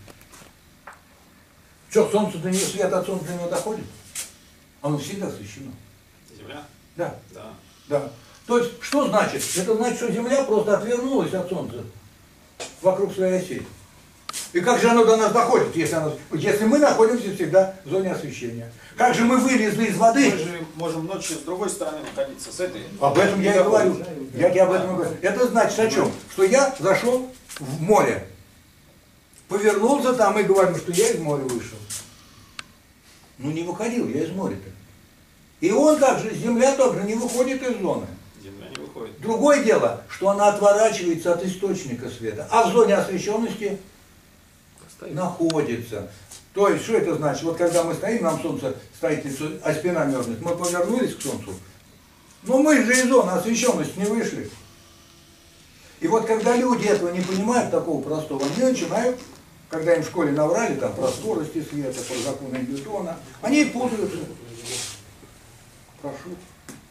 Что, солнце до нее, свет от солнца до него доходит? Оно всегда освещено. Земля? Да, Да. да. То есть, что значит? Это значит, что Земля просто отвернулась от Солнца вокруг своей оси. И как же оно до нас доходит, если, оно, если мы находимся всегда в зоне освещения? Как же мы вылезли из воды? Мы же можем ночью с другой стороны находиться, с этой. Об этом я и говорю. Я тебе об этом и говорю. Это значит о чем? Что я зашел в море, повернулся там и говорю, что я из моря вышел. Ну не выходил я из моря-то. И он также, Земля также не выходит из зоны. Земля не выходит. Другое дело, что она отворачивается от источника света, а в зоне освещенности Стоит. находится. То есть, что это значит? Вот когда мы стоим, нам солнце стоит, а спина мерзнет, мы повернулись к солнцу, но мы же из зоны освещенности не вышли. И вот когда люди этого не понимают, такого простого, они начинают, когда им в школе наврали там про скорости света, про законы Ньютона, они путаются. Прошу.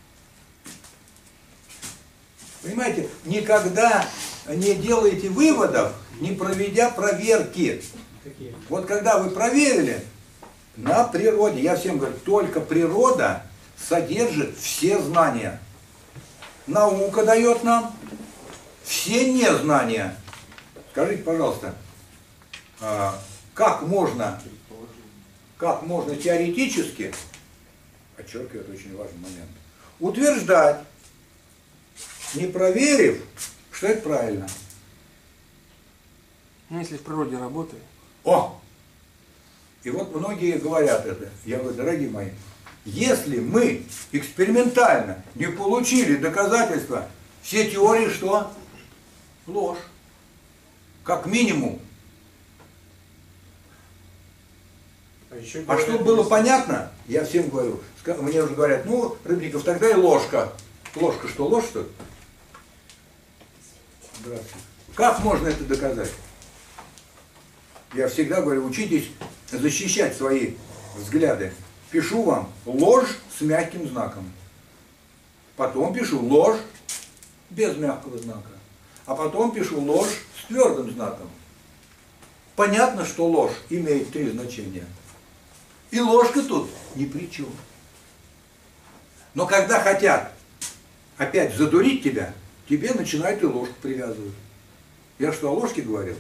Понимаете, никогда не делайте выводов, не проведя проверки. Вот когда вы проверили, на природе, я всем говорю, только природа содержит все знания. Наука дает нам все незнания. Скажите, пожалуйста, как можно, как можно теоретически, подчеркиваю, это очень важный момент, утверждать, не проверив, что это правильно? Ну, если в природе работает. О! И вот многие говорят это. Я говорю, дорогие мои, если мы экспериментально не получили доказательства, все теории что? Ложь. Как минимум. А, еще А чтобы было понятно, я всем говорю, мне уже говорят, ну, Рыбников, тогда и ложка. Ложка что, ложь что? Здравствуйте. Как можно это доказать? Я всегда говорю, учитесь защищать свои взгляды. Пишу вам ложь с мягким знаком. Потом пишу ложь без мягкого знака. А потом пишу ложь с твердым знаком. Понятно, что ложь имеет три значения. И ложка тут ни при чем. Но когда хотят опять задурить тебя, тебе начинают и ложку привязывать. Я что, о ложке говорил?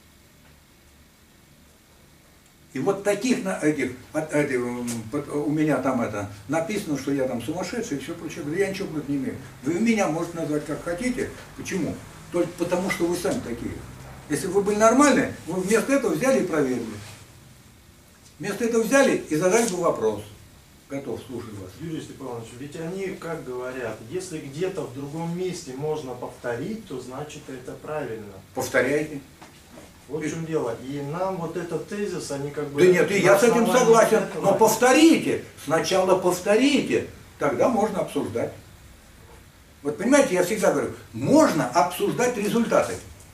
И вот таких, этих, этих, у меня там это, написано, что я там сумасшедший и все прочее. Я ничего против не имею. Вы меня можете назвать как хотите. Почему? Только потому, что вы сами такие. Если бы вы были нормальные, вы вместо этого взяли и проверили. Вместо этого взяли и задали бы вопрос. Готов, слушаю вас. Юрий Степанович, ведь они как говорят, если где-то в другом месте можно повторить, то значит это правильно. Повторяйте. Вот в чем дело. И нам вот этот тезис, они как бы... Да нет, и я с этим согласен. Но повторите. Сначала повторите. Тогда можно обсуждать. Вот понимаете, я всегда говорю, можно обсуждать результаты.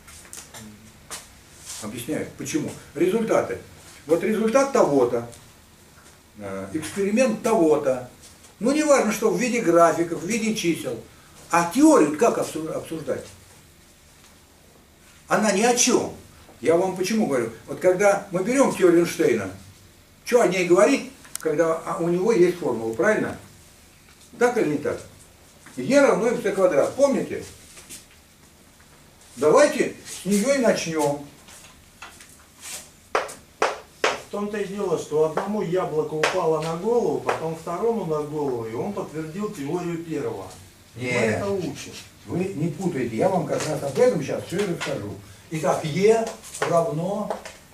Объясняю, почему. Результаты. Вот результат того-то, эксперимент того-то. Ну, не важно, что в виде графиков, в виде чисел. А теорию как обсуждать? Она ни о чем. Я вам почему говорю? Вот когда мы берем теорию Эйнштейна, что о ней говорить, когда у него есть формула, правильно? Так или не так? Е равно mc квадрат. Помните? Давайте с нее и начнем. В том-то и дело, что одному яблоко упало на голову, потом второму на голову, и он подтвердил теорию первого. Нет. Мы это учим. Вы не путаете. Я вам как раз об этом сейчас все и расскажу. Итак, Е равно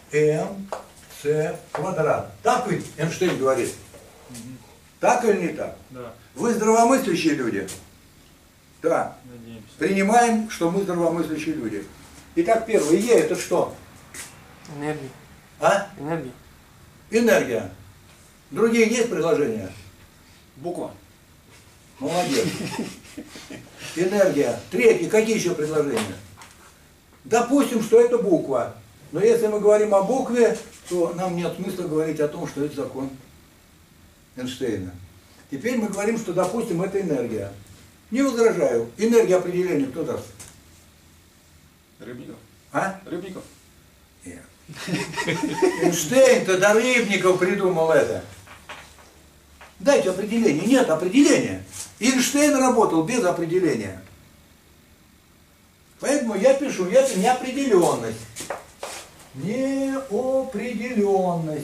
mc квадрат. Так ведь Эйнштейн говорит? Так или не так? Да. Вы здравомыслящие люди? Да. Надеемся. Принимаем, что мы здравомыслящие люди. Итак, первое. Е это что? Энергия. А? Энергия. Энергия. Другие есть предложения? Буква. Молодец. Энергия. Третье. Какие еще предложения? Допустим, что это буква. Но если мы говорим о букве, то нам нет смысла говорить о том, что это закон Эйнштейна. Теперь мы говорим, что, допустим, это энергия. Не возражаю. Энергия определения кто даст? Рыбников. А? Рыбников. Нет. Эйнштейн-то до Рыбников придумал это. Дайте определение. Нет определения. Эйнштейн работал без определения. Поэтому я пишу, это неопределенность. Неопределенность.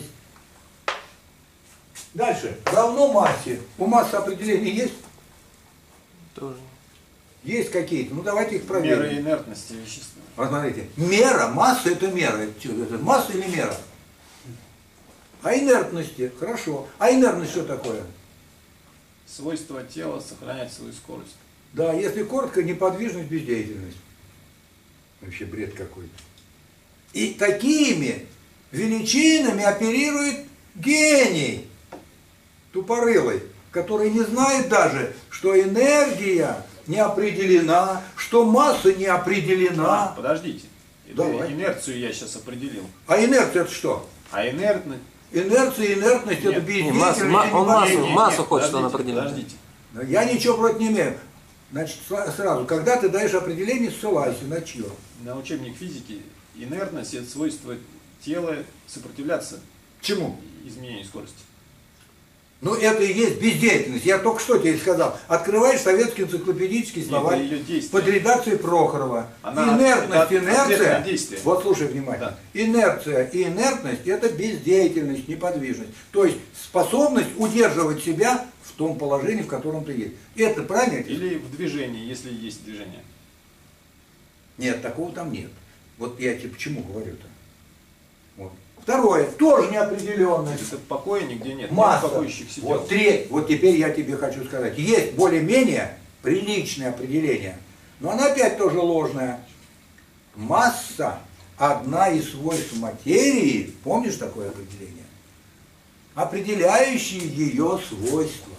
Дальше. Равно массе. У массы определения есть? Тоже. Есть какие-то. Ну давайте их проверим. Меры инертности вещества. Вот смотрите. Мера, масса это мера. Это масса или мера? А инертности. Хорошо. А инертность что такое? Свойство тела сохранять свою скорость. Да, если коротко, неподвижность, бездеятельность. Вообще бред какой-то. И такими Величинами оперирует гений тупорылый, который не знает даже, что энергия не определена, что масса не определена. Подождите. Давай. Инерцию я сейчас определил. А инерция это что? А инертность? Инерция и инертность это Нет, бездействие. массу- ма- он массу- Нет, массу нет, хочет он подождите, определить. Подождите. Но я ничего против не имею. Значит, сра- сразу, когда ты даешь определение, ссылайся на чье? На учебник физики инертность – это свойство тела сопротивляться Чему? изменению скорости. Ну это и есть бездеятельность. Я только что тебе сказал. Открываешь советский энциклопедический словарь ее действие. под редакцией Прохорова. Она- Инертность, это инерция. ответное действие. Вот слушай внимательно. Да. Инерция и инертность это бездеятельность, неподвижность. То есть способность удерживать себя в том положении, в котором ты есть. Это правильно? Или в движении, если есть движение. Нет, такого там нет. Вот я тебе почему говорю-то. Вот. Второе, тоже неопределенность. Это покоя нигде нет. Масса. Нет покоящихся тел. Вот треть. Вот теперь я тебе хочу сказать. Есть более-менее приличное определение. Но она опять тоже ложная. Масса – одна из свойств материи. Помнишь такое определение? Определяющие ее свойства.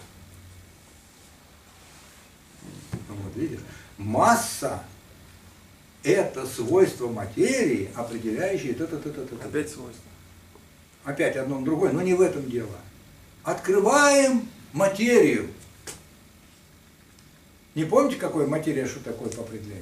Вот видишь? Масса – это свойство материи, определяющее это, это, это, это. Опять свойства. Опять одно на другое, но не в этом дело. Открываем материю. Не помните, какое материя, что такое по определению?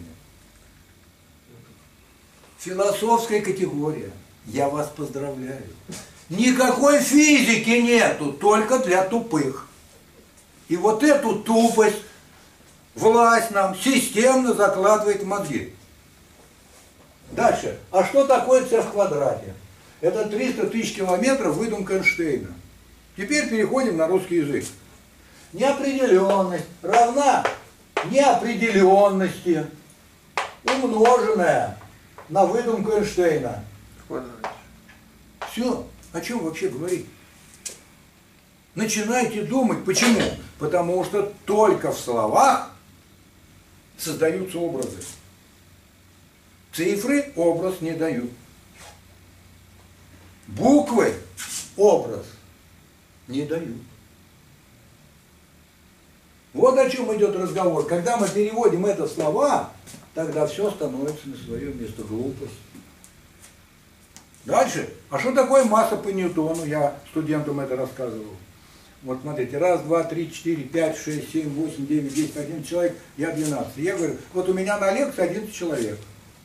Философская категория. Я вас поздравляю. Никакой физики нету, только для тупых. И вот эту тупость власть нам системно закладывает в мозги. Дальше. А что такое c в квадрате? Это триста тысяч километров выдумка Эйнштейна. Теперь переходим на русский язык. Неопределенность равна неопределенности, умноженная на выдумку Эйнштейна. В квадрате. Все. О чем вообще говорить? Начинайте думать. Почему? Потому что только в словах создаются образы. Цифры образ не дают. Буквы образ не дают. Вот о чем идет разговор. Когда мы переводим это в слова, тогда все становится на свое место. Глупость. Дальше. А что такое масса по Ньютону? Я студентам это рассказывал. Вот смотрите, раз, два, три, четыре, пять, шесть, семь, восемь, девять, десять, одиннадцать человек, я двенадцать. Я говорю, вот у меня на лекции одиннадцать человек.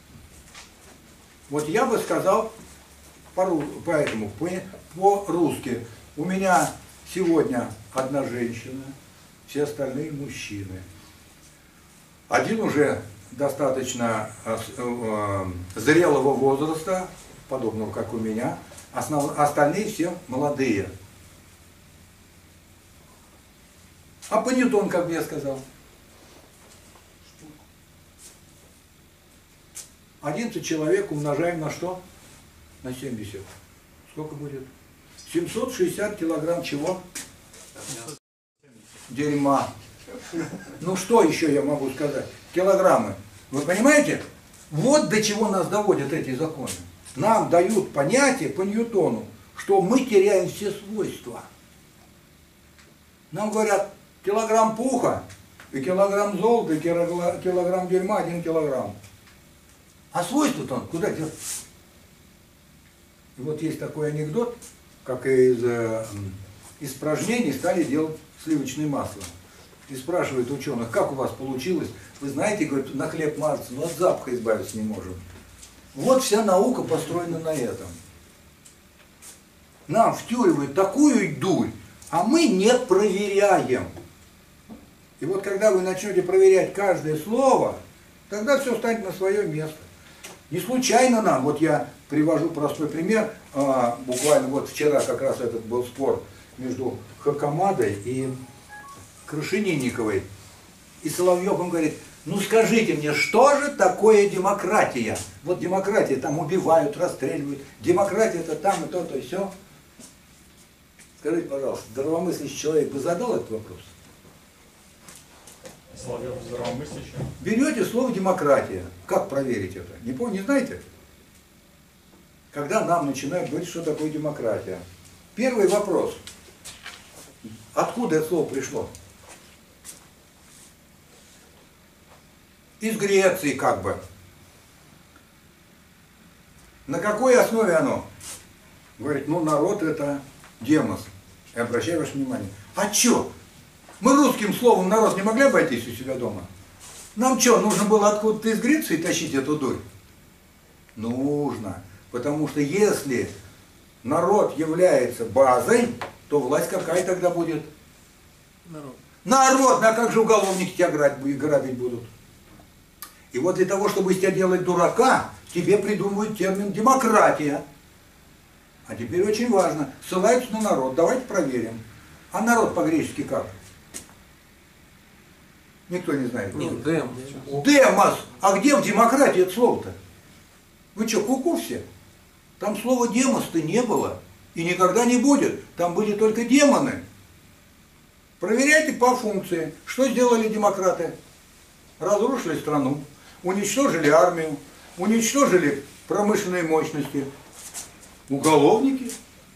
Вот я бы сказал по, поэтому, по-русски, у меня сегодня одна женщина, все остальные мужчины. Один уже достаточно э, э, зрелого возраста, подобного как у меня, основ, остальные все молодые. А по Ньютону, как бы я сказал? одиннадцать человек умножаем на что? На семьдесят. Сколько будет? семьсот шестьдесят килограмм чего? Дерьма. Ну что еще я могу сказать? Килограммы. Вы понимаете? Вот до чего нас доводят эти законы. Нам дают понятие по Ньютону, что мы теряем все свойства. Нам говорят, килограмм пуха, и килограмм золота, и килограмм дерьма, один килограмм. А свойства-то он куда делать? И вот есть такой анекдот, как из э, испражнений стали делать сливочное масло. И спрашивают ученых, как у вас получилось? Вы знаете, говорят, на хлеб мажется, но от запаха избавиться не можем. Вот вся наука построена на этом. Нам втюривают такую дурь, а мы не проверяем. И вот когда вы начнете проверять каждое слово, тогда все станет на свое место. Не случайно нам, вот я привожу простой пример, а, буквально вот вчера как раз этот был спор между Хакамадой и Крашенинниковой. И Соловьев, он говорит, ну скажите мне, что же такое демократия? Вот демократия, там убивают, расстреливают. Демократия это там и то-то и все. Скажите, пожалуйста, здравомыслящий человек бы задал этот вопрос? Соловьев здравомыслящий. Берете слово демократия. Как проверить это? Не помню, не знаете? когда нам начинают говорить, что такое демократия. Первый вопрос. Откуда это слово пришло? Из Греции как бы. На какой основе оно? Говорит, ну народ это демос. Я обращаю ваше внимание. А что? Мы русским словом народ не могли обойтись у себя дома? Нам что, нужно было откуда-то из Греции тащить эту дурь? Нужно. Потому что если народ является базой, то власть какая тогда будет? Народ. Народ! А как же уголовники тебя грабить будут? И вот для того, чтобы из тебя делать дурака, тебе придумывают термин демократия. А теперь очень важно, ссылаются на народ. Давайте проверим. А народ по-гречески как? Никто не знает. Нет, дем. Демос. А где в демократии это слово-то? Вы что, куку все? Там слова демос-то не было. И никогда не будет. Там были только демоны. Проверяйте по функции. Что сделали демократы? Разрушили страну. Уничтожили армию. Уничтожили промышленные мощности. Уголовники.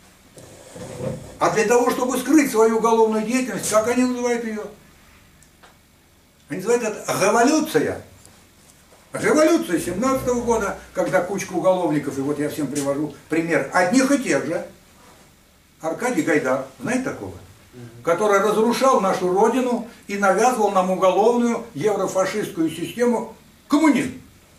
А для того, чтобы скрыть свою уголовную деятельность, как они называют ее? Они называют это революция. Революция семнадцатого года, когда кучка уголовников, и вот я всем привожу пример одних и тех же. Аркадий Гайдар, знаете такого? Который разрушал нашу родину и навязывал нам уголовную еврофашистскую систему коммунизм.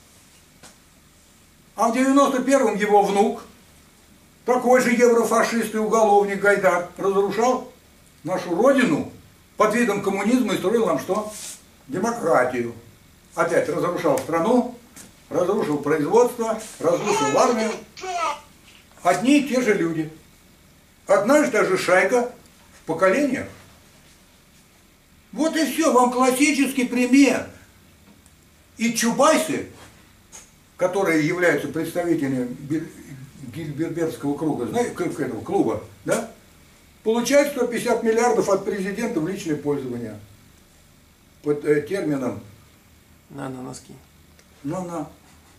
А в девяносто первом его внук, такой же еврофашист и уголовник Гайдар, разрушал нашу родину под видом коммунизма и строил нам что? Демократию. Опять разрушал страну, разрушил производство, разрушил армию. Одни и те же люди. Одна и та же шайка в поколениях. Вот и все, вам классический пример. И чубайсы, которые являются представителями Гильбербергского круга, знаете, этого клуба, да, получают сто пятьдесят миллиардов от президента в личное пользование. Под э, термином На, на носки. «на-на».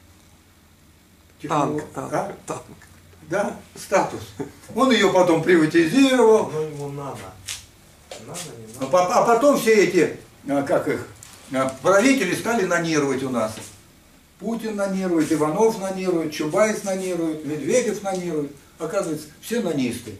Танк, танк, а? танк. Да, статус. Он ее потом приватизировал. Ну ему надо. Надо, не надо. А, по- а потом все эти, а, как их, а, правители стали нанируать у нас. Путин нанирует, Иванов нанирует, Чубайс нанирует, Медведев нанирует. Оказывается, все нанисты.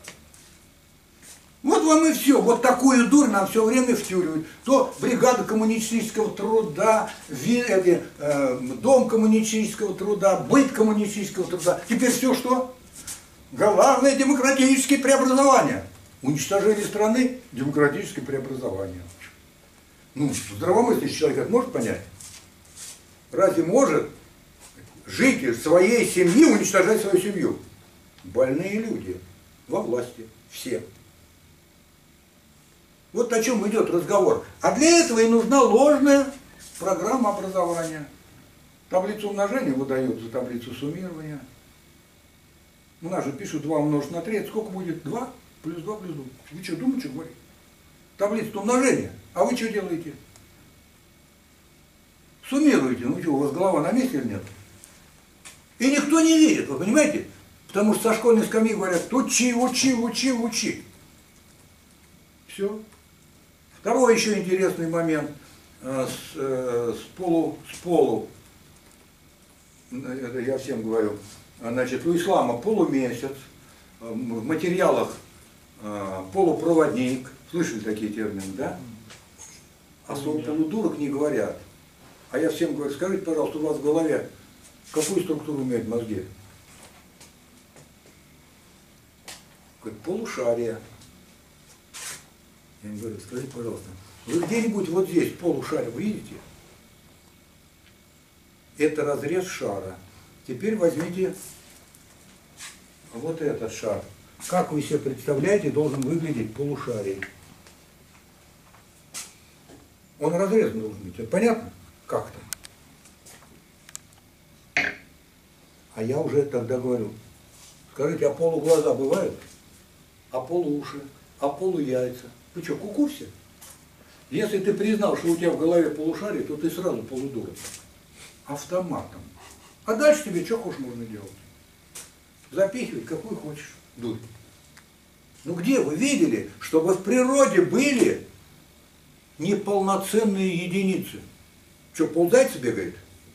Вот вам и все. Вот такую дурь нам все время втюривают. То бригада коммунистического труда, ви, эти, э, дом коммунистического труда, быт коммунистического труда. Теперь все что? Главное демократические преобразования. Уничтожение страны, демократическое преобразование. Ну, здравомыслящий человек это может понять? Разве может житель своей семьи уничтожать свою семью? Больные люди во власти. Все. Вот о чем идет разговор. А для этого и нужна ложная программа образования. Таблицу умножения выдают за таблицу суммирования. У нас же пишут два умножить на три. Это сколько будет? два плюс два плюс два. Вы что думаете, что говорите? Таблица умножения. А вы что делаете? Суммируете. Ну что, у вас голова на месте или нет? И никто не верит, вы понимаете? Потому что со школьной скамьи говорят, учи, учи, учи, учи. Все. Второй еще интересный момент э, с, э, с полу, с полу, это я всем говорю, значит, у ислама полумесяц, э, в материалах э, полупроводник, слышали такие термины, да? А слово полудурок не говорят. А я всем говорю, скажите, пожалуйста, у вас в голове какую структуру имеют мозги? Говорит, полушария. Я им говорю, скажите, пожалуйста, вы где-нибудь вот здесь полушарие видите? Это разрез шара. Теперь возьмите вот этот шар. Как вы себе представляете, должен выглядеть полушарий? Он разрезан должен быть. Это понятно? Как-то. А я уже тогда говорю, скажите, а полуглаза бывают? А полууши? А полуяйца? Вы что, куку все? Если ты признал, что у тебя в голове полушарие, то ты сразу полудурок. Автоматом. А дальше тебе что хочешь можно делать? запихивать какую хочешь дурь. Ну где вы видели, чтобы в природе были неполноценные единицы? Что, ползайца бегает?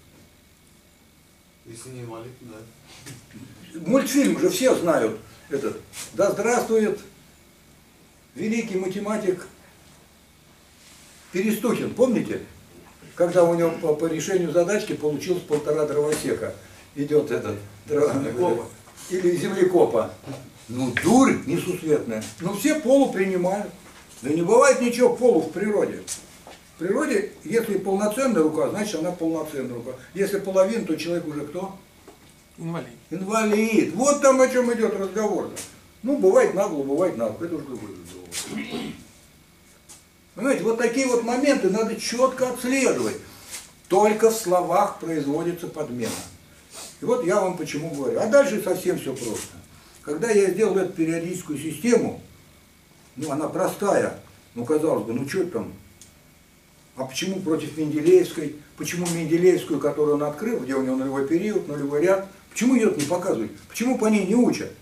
Если не инвалид, да. Мультфильм же все знают этот. Да здравствует великий математик Перестухин, помните? Когда у него по, по решению задачки получилось полтора дровосека. Идет этот дров... или землекопа. Ну, дурь несусветная. Ну, все полу принимают. Да не бывает ничего полу в природе. В природе, если полноценная рука, значит она полноценная рука. Если половина, то человек уже кто? Инвалид. Инвалид. Вот там о чем идет разговор. Ну, бывает нагло, бывает нагло. Это уже другой разговор. Понимаете, вот такие вот моменты надо четко отслеживать. Только в словах производится подмена. И вот я вам почему говорю. А дальше совсем все просто. Когда я сделал эту периодическую систему, ну она простая, ну казалось бы, ну что там, а почему против Менделеевской, почему Менделеевскую, которую он открыл, где у него нулевой период, нулевой ряд, почему ее не показывают, почему по ней не учат?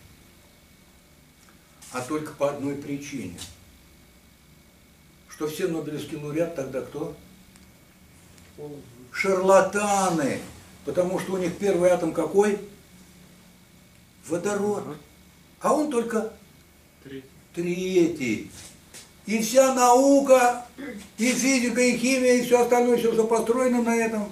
А только по одной причине, что все Нобелевские лауреаты тогда кто? Шарлатаны, потому что у них первый атом какой? Водород. А он только третий. И вся наука, и физика, и химия, и все остальное, все построено на этом.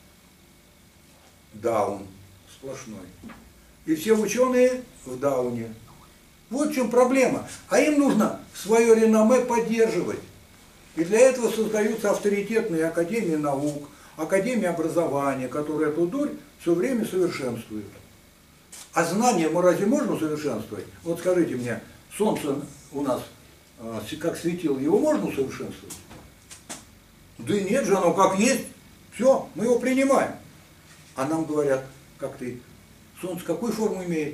Даун сплошной. И все ученые в дауне. Вот в чем проблема. А им нужно свое реноме поддерживать. И для этого создаются авторитетные академии наук, академии образования, которые эту дурь все время совершенствуют. А знания мы разве можем усовершенствовать? Вот скажите мне, солнце у нас как светило, его можно усовершенствовать? Да и нет же, оно как есть, все, мы его принимаем. А нам говорят, как ты, солнце какую форму имеет?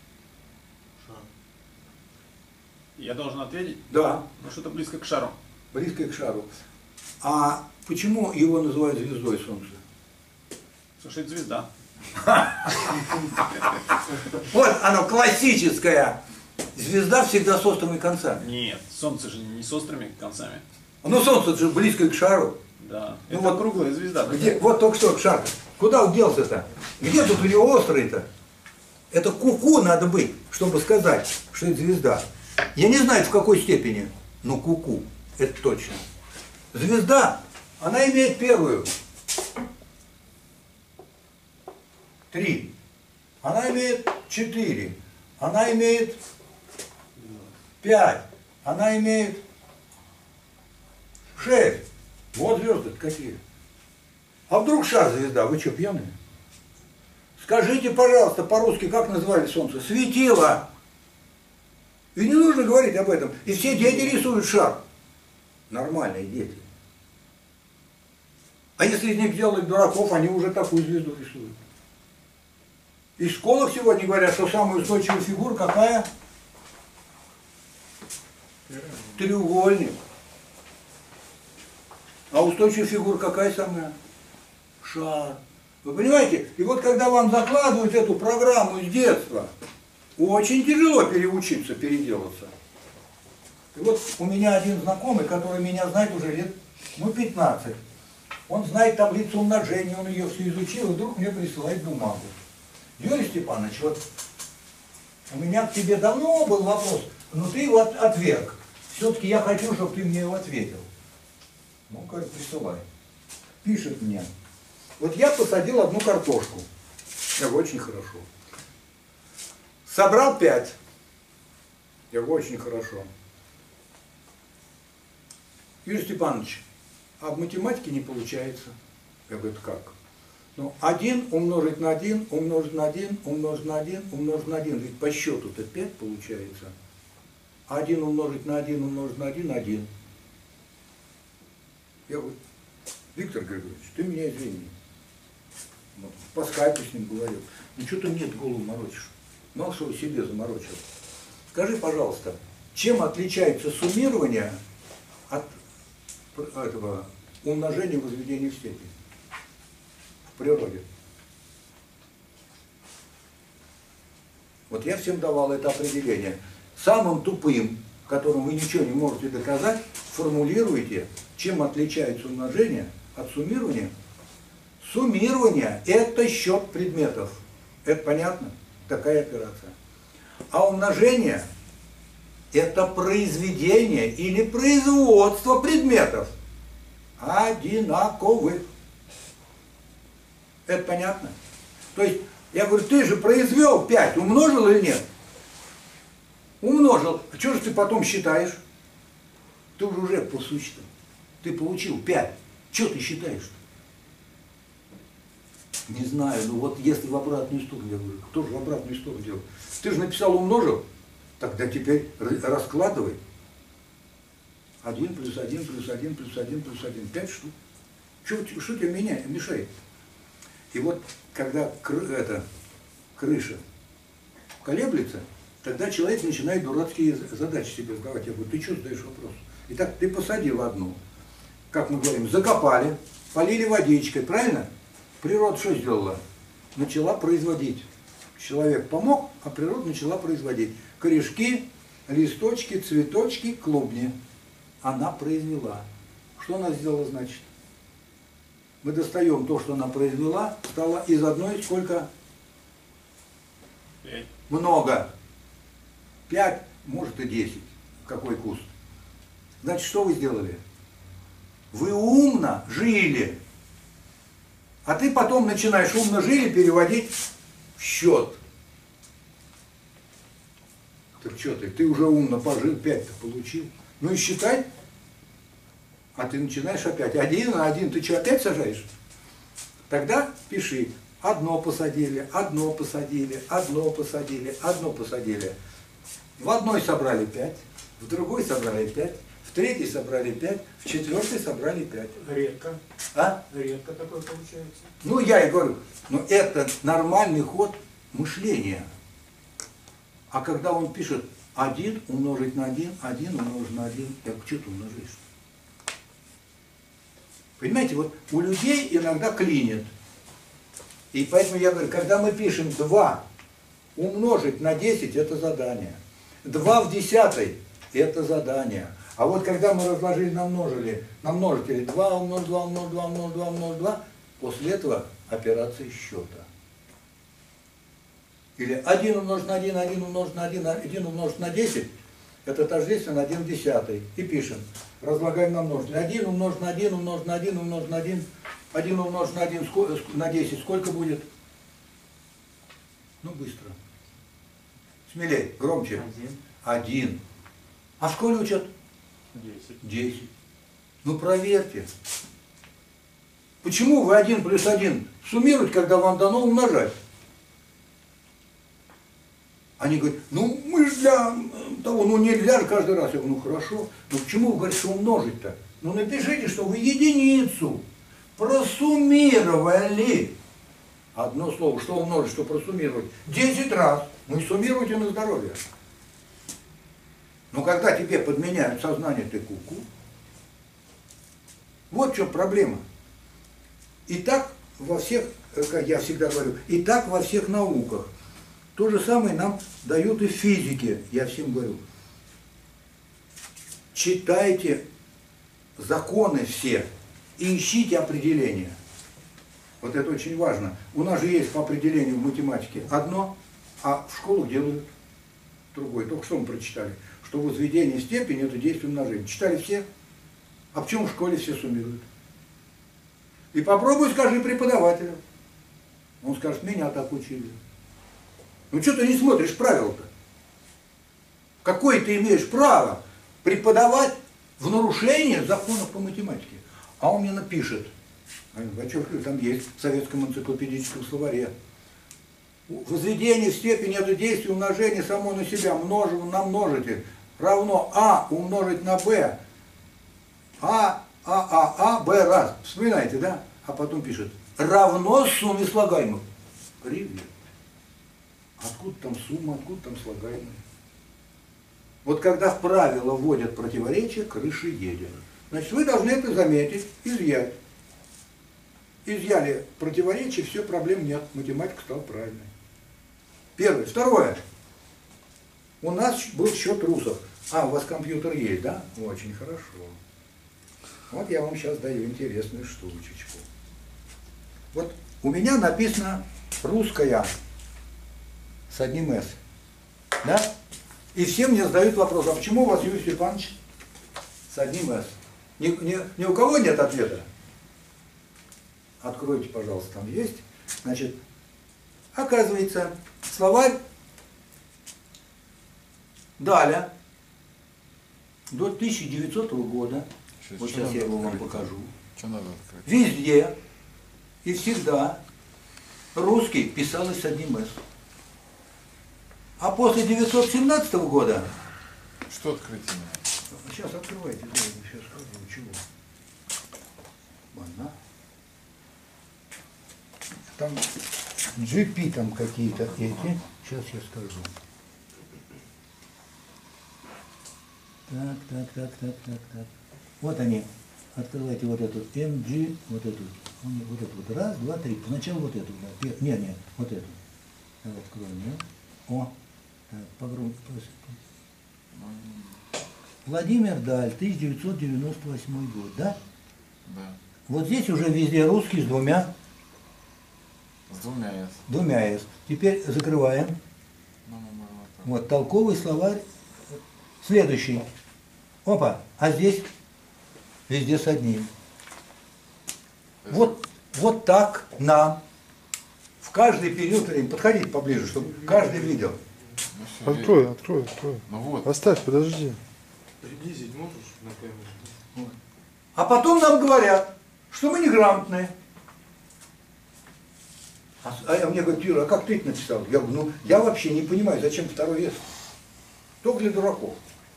Я должен ответить? Да. Ну что-то близко к шару. Близко к шару. А почему его называют звездой солнца? Слушай, это звезда. Вот оно, классическая. Звезда всегда с острыми концами. Нет, солнце же не с острыми концами. Ну солнце же близко к шару. Да. Ну, это вот круглая звезда. Где, вот только что шар. Куда он делся-то? Где тут у него острый-то? Это куку надо быть, чтобы сказать, что это звезда. Я не знаю, в какой степени, но куку, это точно. Звезда, она имеет первую. Три. Она имеет четыре. Она имеет пять. Она имеет шесть. Вот звезды какие. А вдруг шар звезда? Вы что, пьяные? Скажите, пожалуйста, по-русски, как называли солнце? Светило. И не нужно говорить об этом. И все дети рисуют шар. Нормальные дети. А если из них делать дураков, они уже такую звезду рисуют. И в школах сегодня говорят, что самая устойчивая фигура какая? Треугольник. А устойчивая фигура какая самая? Шар. Вы понимаете? И вот когда вам закладывают эту программу с детства, очень тяжело переучиться, переделаться. И вот у меня один знакомый, который меня знает уже лет, ну, пятнадцать. Он знает таблицу умножения, он ее все изучил, и вдруг мне присылает бумагу. Юрий Степанович, вот у меня к тебе давно был вопрос, но ты его отверг. Все-таки я хочу, чтобы ты мне его ответил. Ну, говорит, присылай. Пишет мне. Вот я посадил одну картошку. Я говорю, очень хорошо. Собрал пять. Я говорю, очень хорошо. Юрий Степанович, а в математике не получается. Я говорю, как? Ну, один умножить на один, умножить на один, умножить на один, умножить на один. Ведь по счету-то пять получается. один умножить на один, умножить на один, один. Я говорю, Виктор Григорьевич, ты меня извини. Вот, по скайпу с ним говорил. Ну, что-то нет, голову морочишь. Мало что себе заморочил. Скажи, пожалуйста, чем отличается суммирование от этого умножения, возведения в степень в природе? Вот я всем давал это определение. Самым тупым, которым вы ничего не можете доказать, формулируйте, чем отличается умножение от суммирования. Суммирование – это счет предметов. Это понятно? Такая операция. А умножение – это произведение или производство предметов одинаковых. Это понятно? То есть, я говорю, ты же произвел пять, умножил или нет? Умножил. А что же ты потом считаешь? Ты уже по существу. Ты получил пять. Что ты считаешь-то? Не знаю, ну вот если в обратную сторону, я говорю, кто же в обратную сторону делает? Ты же написал умножил, тогда теперь раскладывай. Один плюс один плюс один плюс один плюс один. Пять штук. Что, что тебе меня мешает? И вот когда кры, это, крыша колеблется, тогда человек начинает дурацкие задачи себе задавать. Я говорю, ты что задаешь вопрос? Итак, ты посадил одну, как мы говорим, закопали, полили водичкой, правильно? Природа что сделала? Начала производить. Человек помог, а природа начала производить. Корешки, листочки, цветочки, клубни. Она произвела. Что она сделала, значит? Мы достаем то, что она произвела, стало из одной сколько? Пять. Много. Пять, может и десять. Какой куст? Значит, что вы сделали? Вы умно жили. А ты потом начинаешь умно жили переводить в счет. Так что ты? Ты уже умно пожил, пять-то получил. Ну и считай. А ты начинаешь опять. Один на один. Ты что, опять сажаешь? Тогда пиши. Одно посадили, одно посадили, одно посадили, одно посадили. В одной собрали пять, в другой собрали пять, в третьей собрали пять, в четвертой собрали пять. Редко. А? Редко такое получается. Ну, я и говорю, но это нормальный ход мышления. А когда он пишет один умножить на один, один умножить на один, я говорю, что ты умножаешь? Понимаете, вот у людей иногда клинит. И поэтому я говорю, когда мы пишем два умножить на десять, это задание. два в десятой, это задание. А вот когда мы разложили на множители, на множители два умножить два умножить два умножить два умножить два, после этого операция счета. Или один умножить на один, один умножить на один, один умножить на десять, это тождественно один в десятой. И пишем, разлагаем на множители. один умножить на один, умножить на один, умножить на один, один умножить на один, на десять, сколько будет? Ну, быстро. Смелее, громче. Один. Один. А в школе учат? Десять. Десять. Ну, проверьте. Почему вы один плюс один суммируете, когда вам дано умножать? Они говорят, ну мы же для того, ну нельзя же каждый раз. Я говорю, ну хорошо, но почему вы говорите, что умножить-то? Ну напишите, что вы единицу просуммировали. Одно слово, что умножить, что просуммировать. Десять раз. Ну и суммируйте на здоровье. Но когда тебе подменяют сознание, ты ку-ку. Вот в чем проблема. И так во всех, как я всегда говорю, и так во всех науках. То же самое нам дают и в физике, я всем говорю. Читайте законы все и ищите определения. Вот это очень важно. У нас же есть по определению в математике одно, а в школу делают другое. Только что мы прочитали, что возведение степени – это действие умножения. Читали все? А почему в школе все суммируют? И попробуй скажи преподавателю. Он скажет, меня так учили. Ну что ты не смотришь правила-то? Какое ты имеешь право преподавать в нарушение законов по математике? А он мне напишет, а что там есть в советском энциклопедическом словаре. Возведение в степень это действие умножения само на себя, множим на множитель, равно А умножить на Б. А, А, А, А, Б раз. Вспоминаете, да? А потом пишет, равно сумме слагаемых. Привет. Откуда там сумма, откуда там слагаемые? Вот когда в правила вводят противоречия, крыша едет. Значит, вы должны это заметить, изъять. Изъяли противоречие, все, проблем нет. Математика стала правильной. Первое. Второе. У нас был счет русов. А, у вас компьютер есть, да? Очень хорошо. Вот я вам сейчас даю интересную штучечку. Вот у меня написано русская с одним «с». Да? И все мне задают вопрос, а почему у вас Юрий Степанович с одним «с»? Ни, ни, ни у кого нет ответа? Откройте, пожалуйста, там есть. Значит, оказывается, словарь Даля до тысяча девятисотого года, Сейчас, вот что сейчас я надо его вам открыть? покажу, Что надо открыть? везде и всегда русский писалось с одним «с». А после девятьсот семнадцатого года... Что открыть именно? Сейчас открывайте, да, сейчас скажу, чего. Ладно. Там джи пи там какие-то эти. Сейчас я скажу. Так, так, так, так, так, так. Вот они. Открывайте вот эту эм джи, вот эту. Вот эту вот. Раз, два, три. Поначалу вот эту. Да. Не, не, вот эту. Так, откроем, да? О. Так, погромче. Владимир Даль, тысяча девятьсот девяносто восьмой год, да? Да. Вот здесь уже везде русский с двумя, С двумя «с». двумя «с». Теперь закрываем. Ну, ну, ну, вот так. Вот толковый словарь. Следующий. Опа, а здесь везде с одним. Вот, вот так нам в каждый период времени, подходите поближе, чтобы каждый видел. Ну, всё, Открой, я- открой, открой. Ну вот. Оставь, подожди. Приблизить можешь на камеру? А потом нам говорят, что мы неграмотные. А, а мне говорят, Юра, а как ты это написал? Я говорю, ну я вообще не понимаю, зачем второй «с». Только для дураков.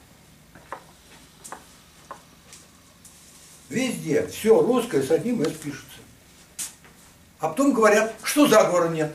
Везде все русское с одним «с» пишется. А потом говорят, что заговора нет.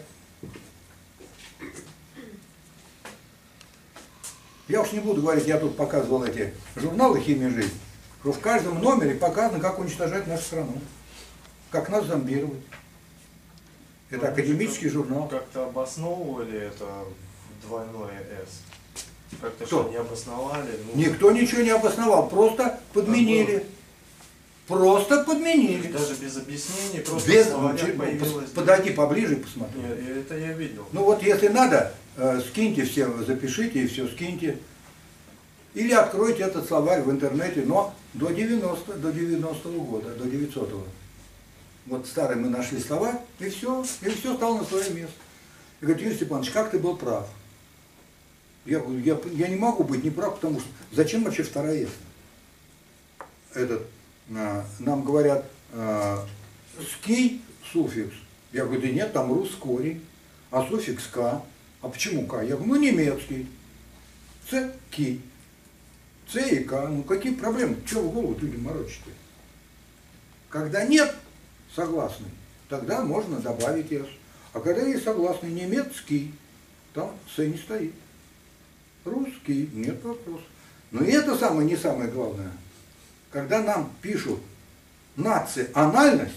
Я уж не буду говорить, я тут показывал эти журналы «Химия жизни», что в каждом номере показано, как уничтожать нашу страну, как нас зомбировать. Это академический журнал. Как-то обосновывали это в двойное «с». Как-то Кто? что, не обосновали? Ну, Никто ничего не обосновал, просто подменили. Просто подменили. даже без объяснений, просто Без, в словарях появилось. подойди поближе и посмотри. Нет, это я видел. Ну вот если надо, э, скиньте все, запишите и все скиньте. Или откройте этот словарь в интернете, но до девяностого, до девяностого года, до девятисотого. Вот старый мы нашли словарь, и все, и все стало на свое место. И говорит, Юрий Степанович, как ты был прав? Я говорю, я, я не могу быть неправ, потому что зачем вообще вторая «с»? Этот, а, нам говорят, а, ский суффикс. Я говорю, да нет, там русскорий, а суффикс «к». А почему «к»? Я говорю, ну немецкий. Ц, ки. Ц и К. Ну какие проблемы? Чего в голову людям морочите? Когда нет согласный, тогда можно добавить «с». А когда есть согласный немецкий, там «с» не стоит. Русский, нет вопросов. Но и это самое не самое главное. Когда нам пишут национальность,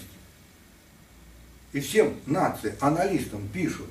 и всем националистам пишут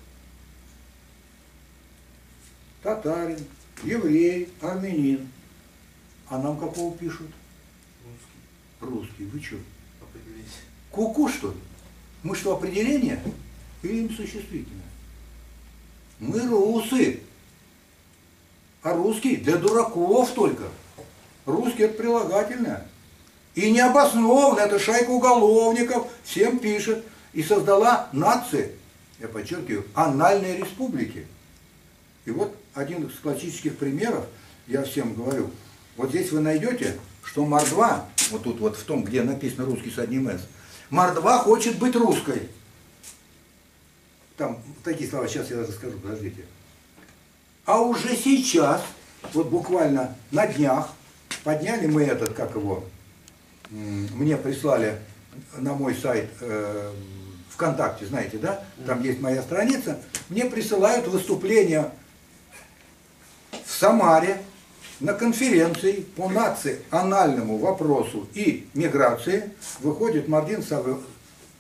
татарин, еврей, армянин, а нам какого пишут? Русский. Русский. Вы что? Определить. Ку-ку, что ли? Мы что, определение? Или им существительное? Мы русы. А русский для дураков только. Русский это прилагательное. И необоснованно, это шайка уголовников, всем пишет. И создала нации, я подчеркиваю, анальные республики. И вот один из классических примеров, я всем говорю, вот здесь вы найдете, что Мордва, вот тут вот в том, где написано русский с одним «с», Мордва хочет быть русской. Там такие слова, сейчас я расскажу, подождите. А уже сейчас, вот буквально на днях, подняли мы этот, как его, мне прислали на мой сайт э, ВКонтакте, знаете, да? Там есть моя страница. Мне присылают выступление в Самаре на конференции по национальному вопросу и миграции. Выходит Мардин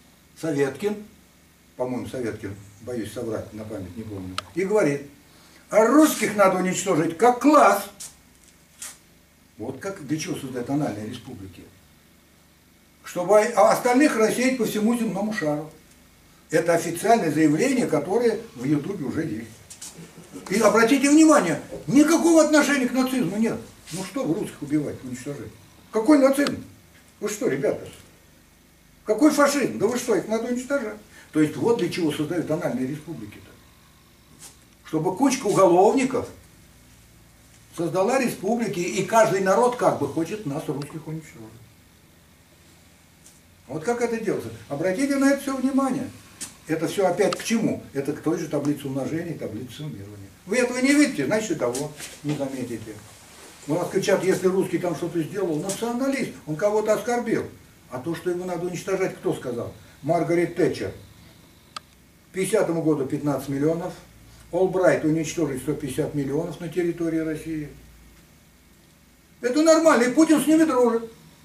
Советкин, по-моему, Советкин, боюсь соврать, на память не помню, и говорит, А русских надо уничтожить как класс. Вот как, для чего создают тональные республики? Чтобы остальных рассеять по всему земному шару. Это официальное заявление, которое в Ютубе уже есть. И обратите внимание, никакого отношения к нацизму нет. Ну что вы русских убивать, уничтожать? Какой нацизм? Вы что, ребята? Какой фашизм? Да вы что, их надо уничтожать? То есть вот для чего создают тональные республики-то. Чтобы кучка уголовников создала республики, и каждый народ как бы хочет нас, русских, уничтожить. Вот как это делается? Обратите на это все внимание. Это все опять к чему? Это к той же таблице умножения и таблице суммирования. Вы этого не видите, значит и того не заметите. У нас кричат, если русский там что-то сделал, националист, он кого-то оскорбил. А то, что его надо уничтожать, кто сказал? Маргарет Тэтчер. К пятидесятому году пятнадцать миллионов. Олбрайт уничтожить сто пятьдесят миллионов на территории России. Это нормально, и Путин с ними дружит.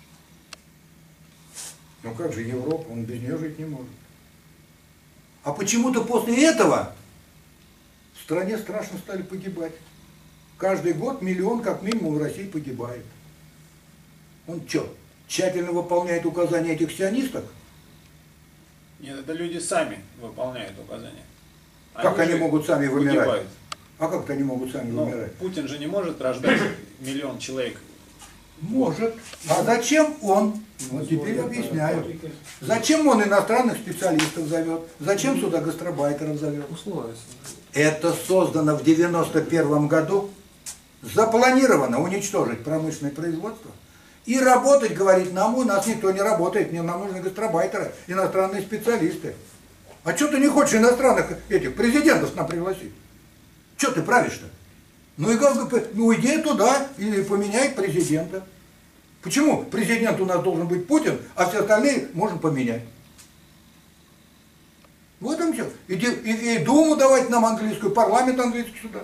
Ну как же Европа, он без нее жить не может. А почему-то после этого в стране страшно стали погибать. Каждый год миллион как минимум в России погибает. Он что, тщательно выполняет указания этих сионисток? Нет, это люди сами выполняют указания. Как они могут сами вымирать? Погибают. А как-то они могут сами Но вымирать? Путин же не может рождать миллион человек. Может. А зачем он? Вот теперь объясняю. Зачем он иностранных специалистов зовет? Зачем сюда гастробайтеров зовет? Условия. Это создано в девяносто первом году. Запланировано уничтожить промышленное производство. И работать, говорит, нам у нас никто не работает. Мне нам нужны гастробайтеры, иностранные специалисты. А что ты не хочешь иностранных этих президентов нам пригласить? Что ты правишь-то? Ну и как бы, ну иди туда и поменяй президента. Почему президент у нас должен быть Путин, а все остальные можно поменять? В этом все. Иди, и, и Думу давать нам английскую, парламент английский сюда.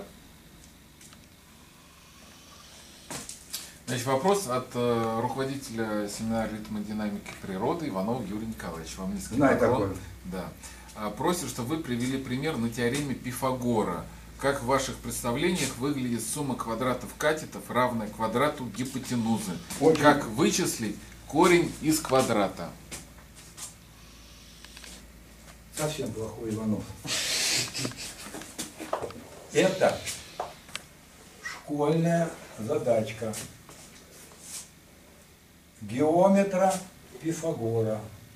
Значит, вопрос от э, руководителя семинара ритмодинамики природы Иванова Юрия Николаевича. Вам низкий Знаю поклон. такое. Да. А, просит, чтобы вы привели пример на теореме Пифагора. Как в ваших представлениях выглядит сумма квадратов катетов, равная квадрату гипотенузы? Очень. Как вычислить корень из квадрата? Совсем плохой Иванов. Это школьная задачка геометра Пифагора.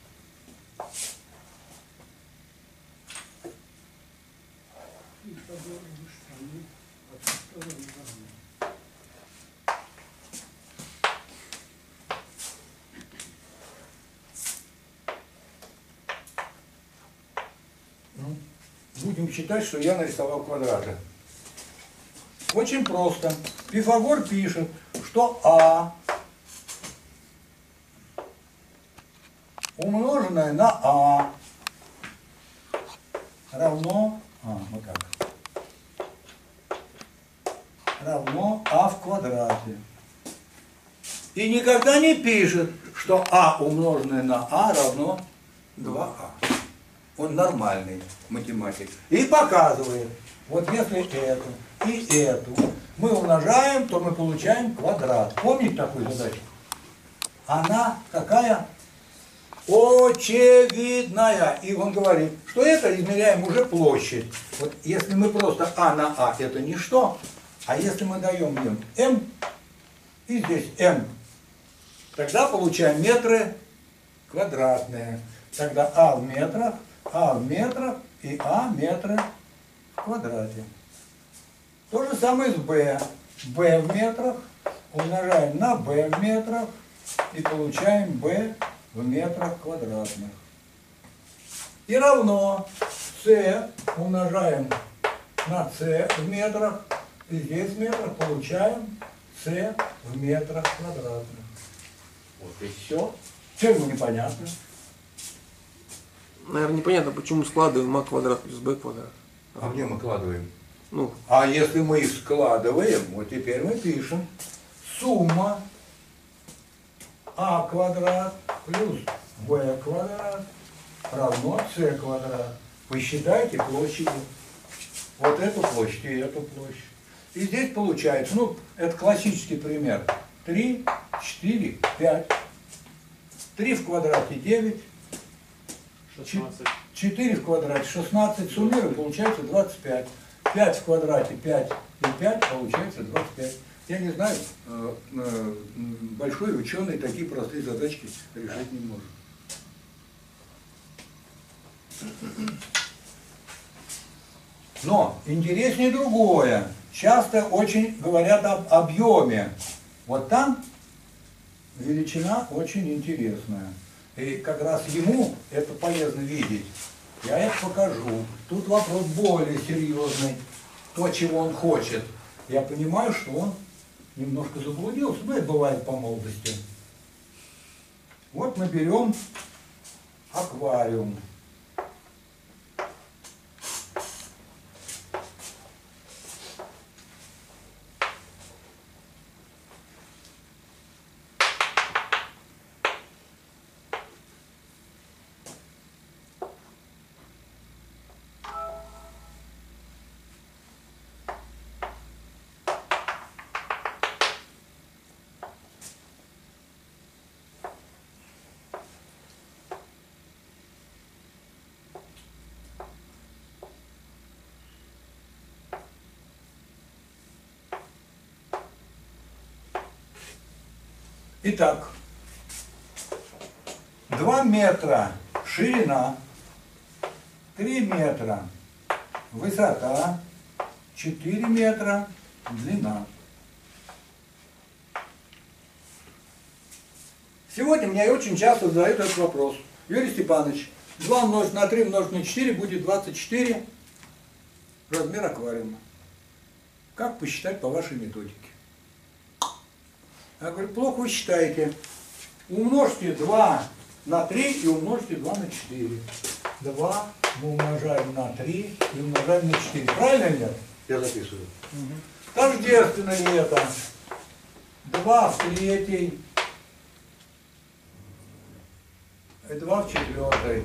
Ну, будем считать, что я нарисовал квадраты. Очень просто. Пифагор пишет, что А умноженное на А равно, а, вот так, равно А в квадрате. И никогда не пишет, что А умноженное на А равно два А. Он нормальный математик. И показывает, вот если эту и эту мы умножаем, то мы получаем квадрат. Помните такую задачу? Она какая? Очевидная. И он говорит, что это измеряем уже площадь. Вот если мы просто А на А, это ничто. А если мы даем им М, и здесь М, тогда получаем метры квадратные. Тогда А в метрах, А в метрах и А метры в квадрате. То же самое с b. b в метрах умножаем на b в метрах и получаем b в метрах квадратных. И равно c умножаем на c в метрах, и здесь в метрах получаем c в метрах квадратных. Вот и все. Чем ему непонятно? Наверное, непонятно, почему складываем а квадрат плюс b квадрат. А где мы складываем? Ну, А если мы их складываем, вот теперь мы пишем сумма а квадрат плюс b квадрат равно c квадрат. Посчитайте площади. вот эту площадь и эту площадь. И здесь получается, ну, это классический пример. три, четыре, пять. три в квадрате девять. шестнадцать. четыре в квадрате шестнадцать. Суммируем, получается двадцать пять. пять в квадрате пять и пять, получается двадцать пять. Я не знаю, большой ученый такие простые задачки решать не может. Но интереснее другое. Часто очень говорят об объеме. Вот там величина очень интересная. И как раз ему это полезно видеть. Я это покажу. Тут вопрос более серьезный. То, чего он хочет. Я понимаю, что он немножко заблудился. Но это бывает по молодости. Вот мы берем аквариум. Итак, два метра ширина, три метра высота, четыре метра длина. Сегодня мне очень часто задают этот вопрос. Юрий Степанович, два умножить на три умножить на четыре будет двадцать четыре размер аквариума. Как посчитать по вашей методике? Я говорю, плохо вы считаете. Умножьте два на три и умножьте два на четыре. два мы умножаем на три и умножаем на четыре. Правильно или нет? Я записываю. Угу. Тождественно ли это? два в третьей и два в четвертой.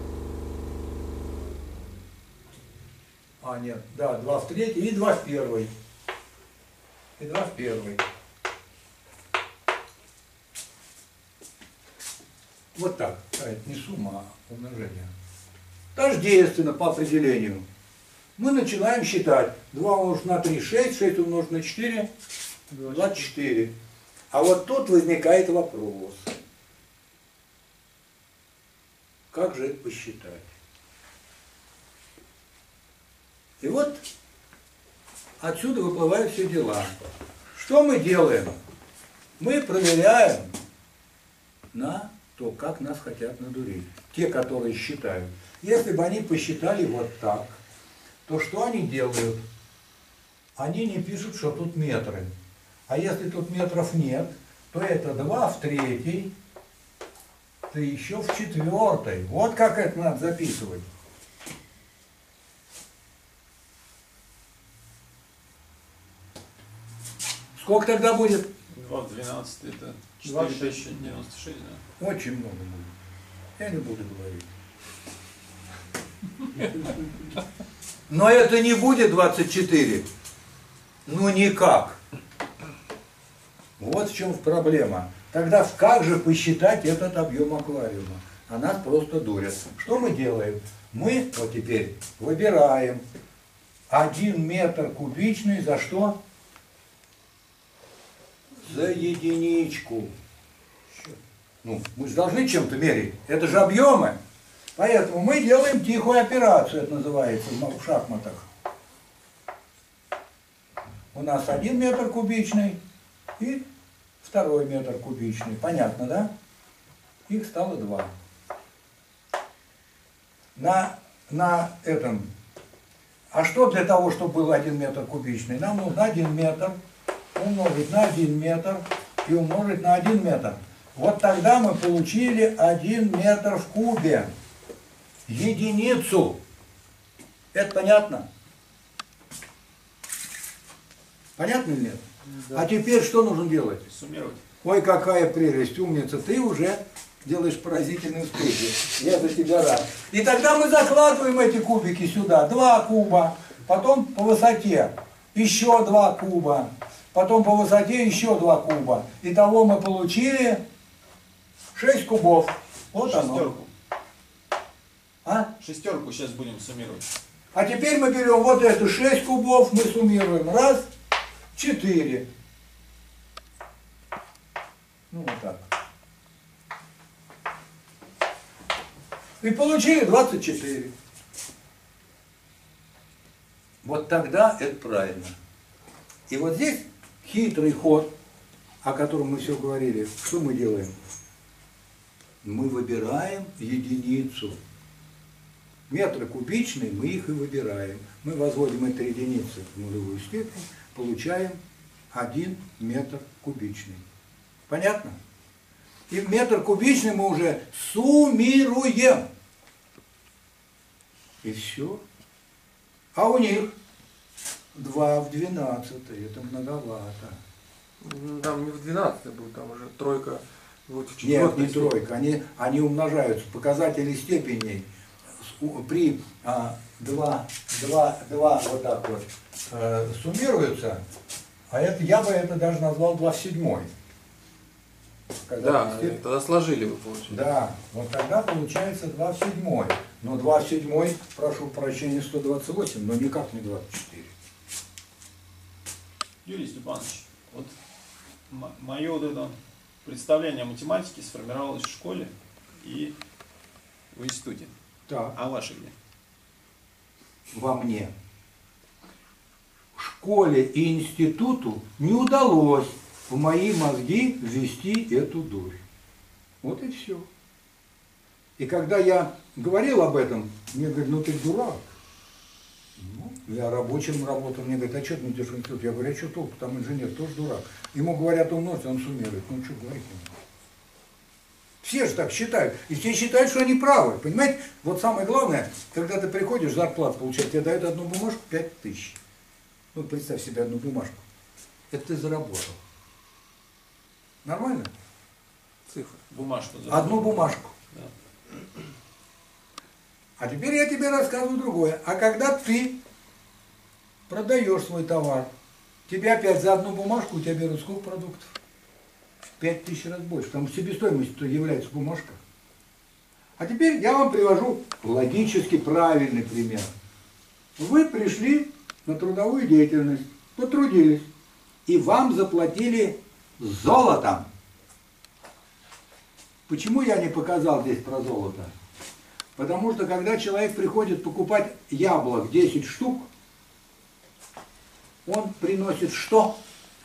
А, нет, да, два в третьей и два в первой. И два в первой. Вот так. А, это не сумма, а умножение. Тождественно по определению. Мы начинаем считать. два умножить на три, шесть, шесть умножить на четыре, двадцать четыре. А вот тут возникает вопрос. Как же это посчитать? И вот отсюда выплывают все дела. Что мы делаем? Мы проверяем на то, как нас хотят надурить. Те, которые считают. Если бы они посчитали вот так, то что они делают? Они не пишут, что тут метры. А если тут метров нет, то это два в третьей, то еще в четвертой. Вот как это надо записывать. Сколько тогда будет? два в двенадцать, это четыре тысячи девяносто шесть, да? Очень много будет. Я не буду говорить. Но это не будет двадцать четыре. Ну никак. Вот в чем проблема. Тогда как же посчитать этот объем аквариума? А нас просто дурят. Что мы делаем? Мы вот теперь выбираем один метр кубичный за что? За единичку. Ну, мы же должны чем-то мерить. Это же объемы. Поэтому мы делаем тихую операцию, это называется в шахматах. У нас один метр кубичный и второй метр кубичный. Понятно, да? Их стало два. На, на этом. А что для того, чтобы был один метр кубичный? Нам нужно один метр умножить на один метр и умножить на один метр. Вот тогда мы получили один метр в кубе. Единицу. Это понятно? Понятно или нет? Да. А теперь что нужно делать? Суммировать. Ой, какая прелесть, умница. Ты уже делаешь поразительные успехи. Я за тебя рад. И тогда мы закладываем эти кубики сюда. Два куба. потом по высоте еще два куба, потом по высоте еще два куба. Итого мы получили шесть кубов. Вот оно. Шестерку. А? Шестерку сейчас будем суммировать. А теперь мы берем вот эту шесть кубов, мы суммируем. Раз, четыре. Ну вот так. И получили двадцать четыре. Вот тогда это правильно. И вот здесь хитрый ход, о котором мы все говорили. Что мы делаем? Мы выбираем единицу. Метры кубичные, мы их и выбираем. Мы возводим эти единицы в нулевую степень, получаем один метр кубичный. Понятно? И метр кубичный мы уже суммируем. И все. А у них два в двенадцатой. Это многовато. Там не в двенадцатой будет, там уже тройка будет в Нет, четвертой. не тройка. Они, они умножаются. Показатели степеней при а, два, два, два вот так вот э, суммируются. А это я бы это даже назвал два в седьмой. Да, тогда сложили вы, получили. Да, вот тогда получается два в седьмой. Но два в седьмой, прошу прощения, сто двадцать восемь, но никак не двадцать четыре. Юрий Степанович, вот мое вот это представление о математике сформировалось в школе и в институте. Так. А ваши где? Во мне. В школе и институту не удалось в мои мозги ввести эту дурь. Вот и все. И когда я говорил об этом, мне говорят, ну ты дурак. Ну, я рабочим работал, мне говорят, а что ты не идешь в институт? Я говорю, а что толку, там инженер тоже дурак. Ему говорят, умножить, он суммирует. Ну что говорить ему? Все же так считают. И все считают, что они правы. Понимаете? Вот самое главное, когда ты приходишь зарплату получать, тебе дают одну бумажку пять тысяч. Ну, представь себе одну бумажку. Это ты заработал. Нормально? Цифры. Бумажку. Заработал. Одну бумажку. Да. А теперь я тебе рассказываю другое. А когда ты продаешь свой товар, тебе опять за одну бумажку у тебя берут сколько продуктов? Пять тысяч раз больше. Там себестоимость является бумажка. А теперь я вам привожу логически правильный пример. Вы пришли на трудовую деятельность, потрудились, и вам заплатили золотом. Почему я не показал здесь про золото? Потому что когда человек приходит покупать яблок десять штук, он приносит что?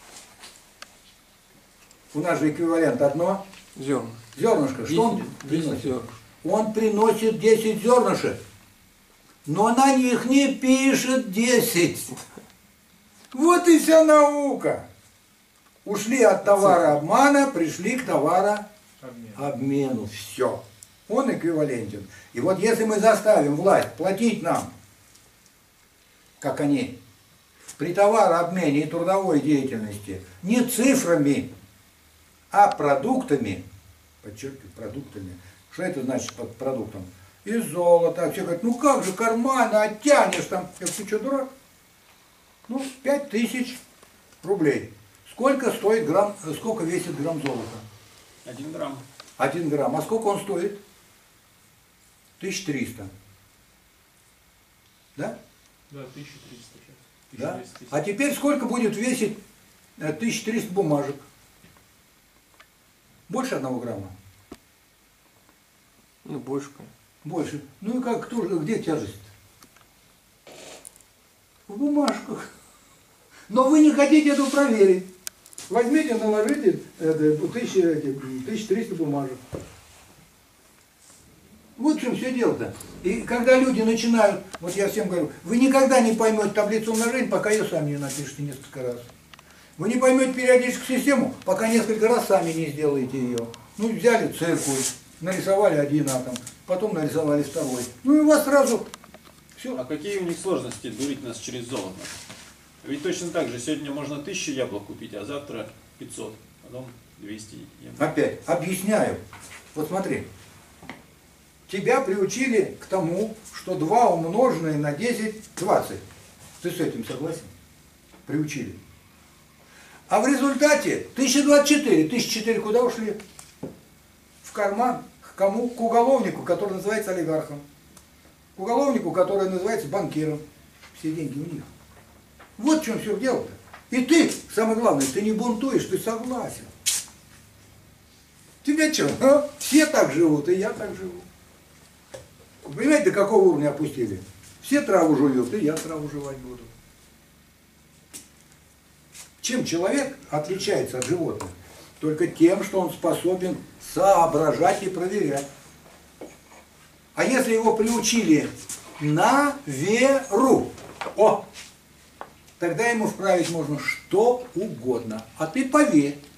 У нас же эквивалент одно. Зерна. Зернышко. Что он приносит? Зернышко. Он приносит десять зернышек, но на них не пишет десять. Вот и вся наука. Ушли от товара обмана, пришли к товарообмену. Все. Он эквивалентен. И вот если мы заставим власть платить нам, как они, при товарообмене и трудовой деятельности, не цифрами, а продуктами, подчеркиваю, продуктами. Что это значит под продуктом? Из золота. А все говорят, ну как же карманы оттянешь там. Я говорю, ты что, дурак? Ну, пять тысяч рублей. Сколько стоит грамм, сколько весит грамм золота? Один грамм. Один грамм. А сколько он стоит? Тысяч триста. Да? Да, тысяча триста. Да? А теперь сколько будет весить тысяча триста бумажек? Больше одного грамма? Ну, больше, конечно. Больше. Ну и как, кто, где тяжесть? В бумажках. Но вы не хотите это проверить. Возьмите, наложите тысяча триста бумажек. Вот в чем все дело-то. И когда люди начинают, вот я всем говорю, вы никогда не поймете таблицу умножения, пока ее сами не напишите несколько раз. Вы не поймете периодическую систему, пока несколько раз сами не сделаете ее. Ну, взяли циркуль, нарисовали один атом, потом нарисовали второй. Ну и у вас сразу все. А какие у них сложности дурить нас через золото? Ведь точно так же, сегодня можно тысячу яблок купить, а завтра пятьсот, потом двести яблок. Опять, объясняю. Вот смотри. Тебя приучили к тому, что два умноженное на десять – двадцать. Ты с этим согласен? Приучили. А в результате тысяча двадцать четыре. тысяча четыре куда ушли? В карман. К кому? К уголовнику, который называется олигархом. К уголовнику, который называется банкиром. Все деньги у них. Вот в чем все дело-то. И ты, самое главное, ты не бунтуешь, ты согласен. Тебе что? А? Все так живут, и я так живу. Вы понимаете, до какого уровня опустили? Все траву жуют, и я траву жевать буду. Чем человек отличается от животных? Только тем, что он способен соображать и проверять. А если его приучили на веру, о, тогда ему вправить можно что угодно. А ты поверь.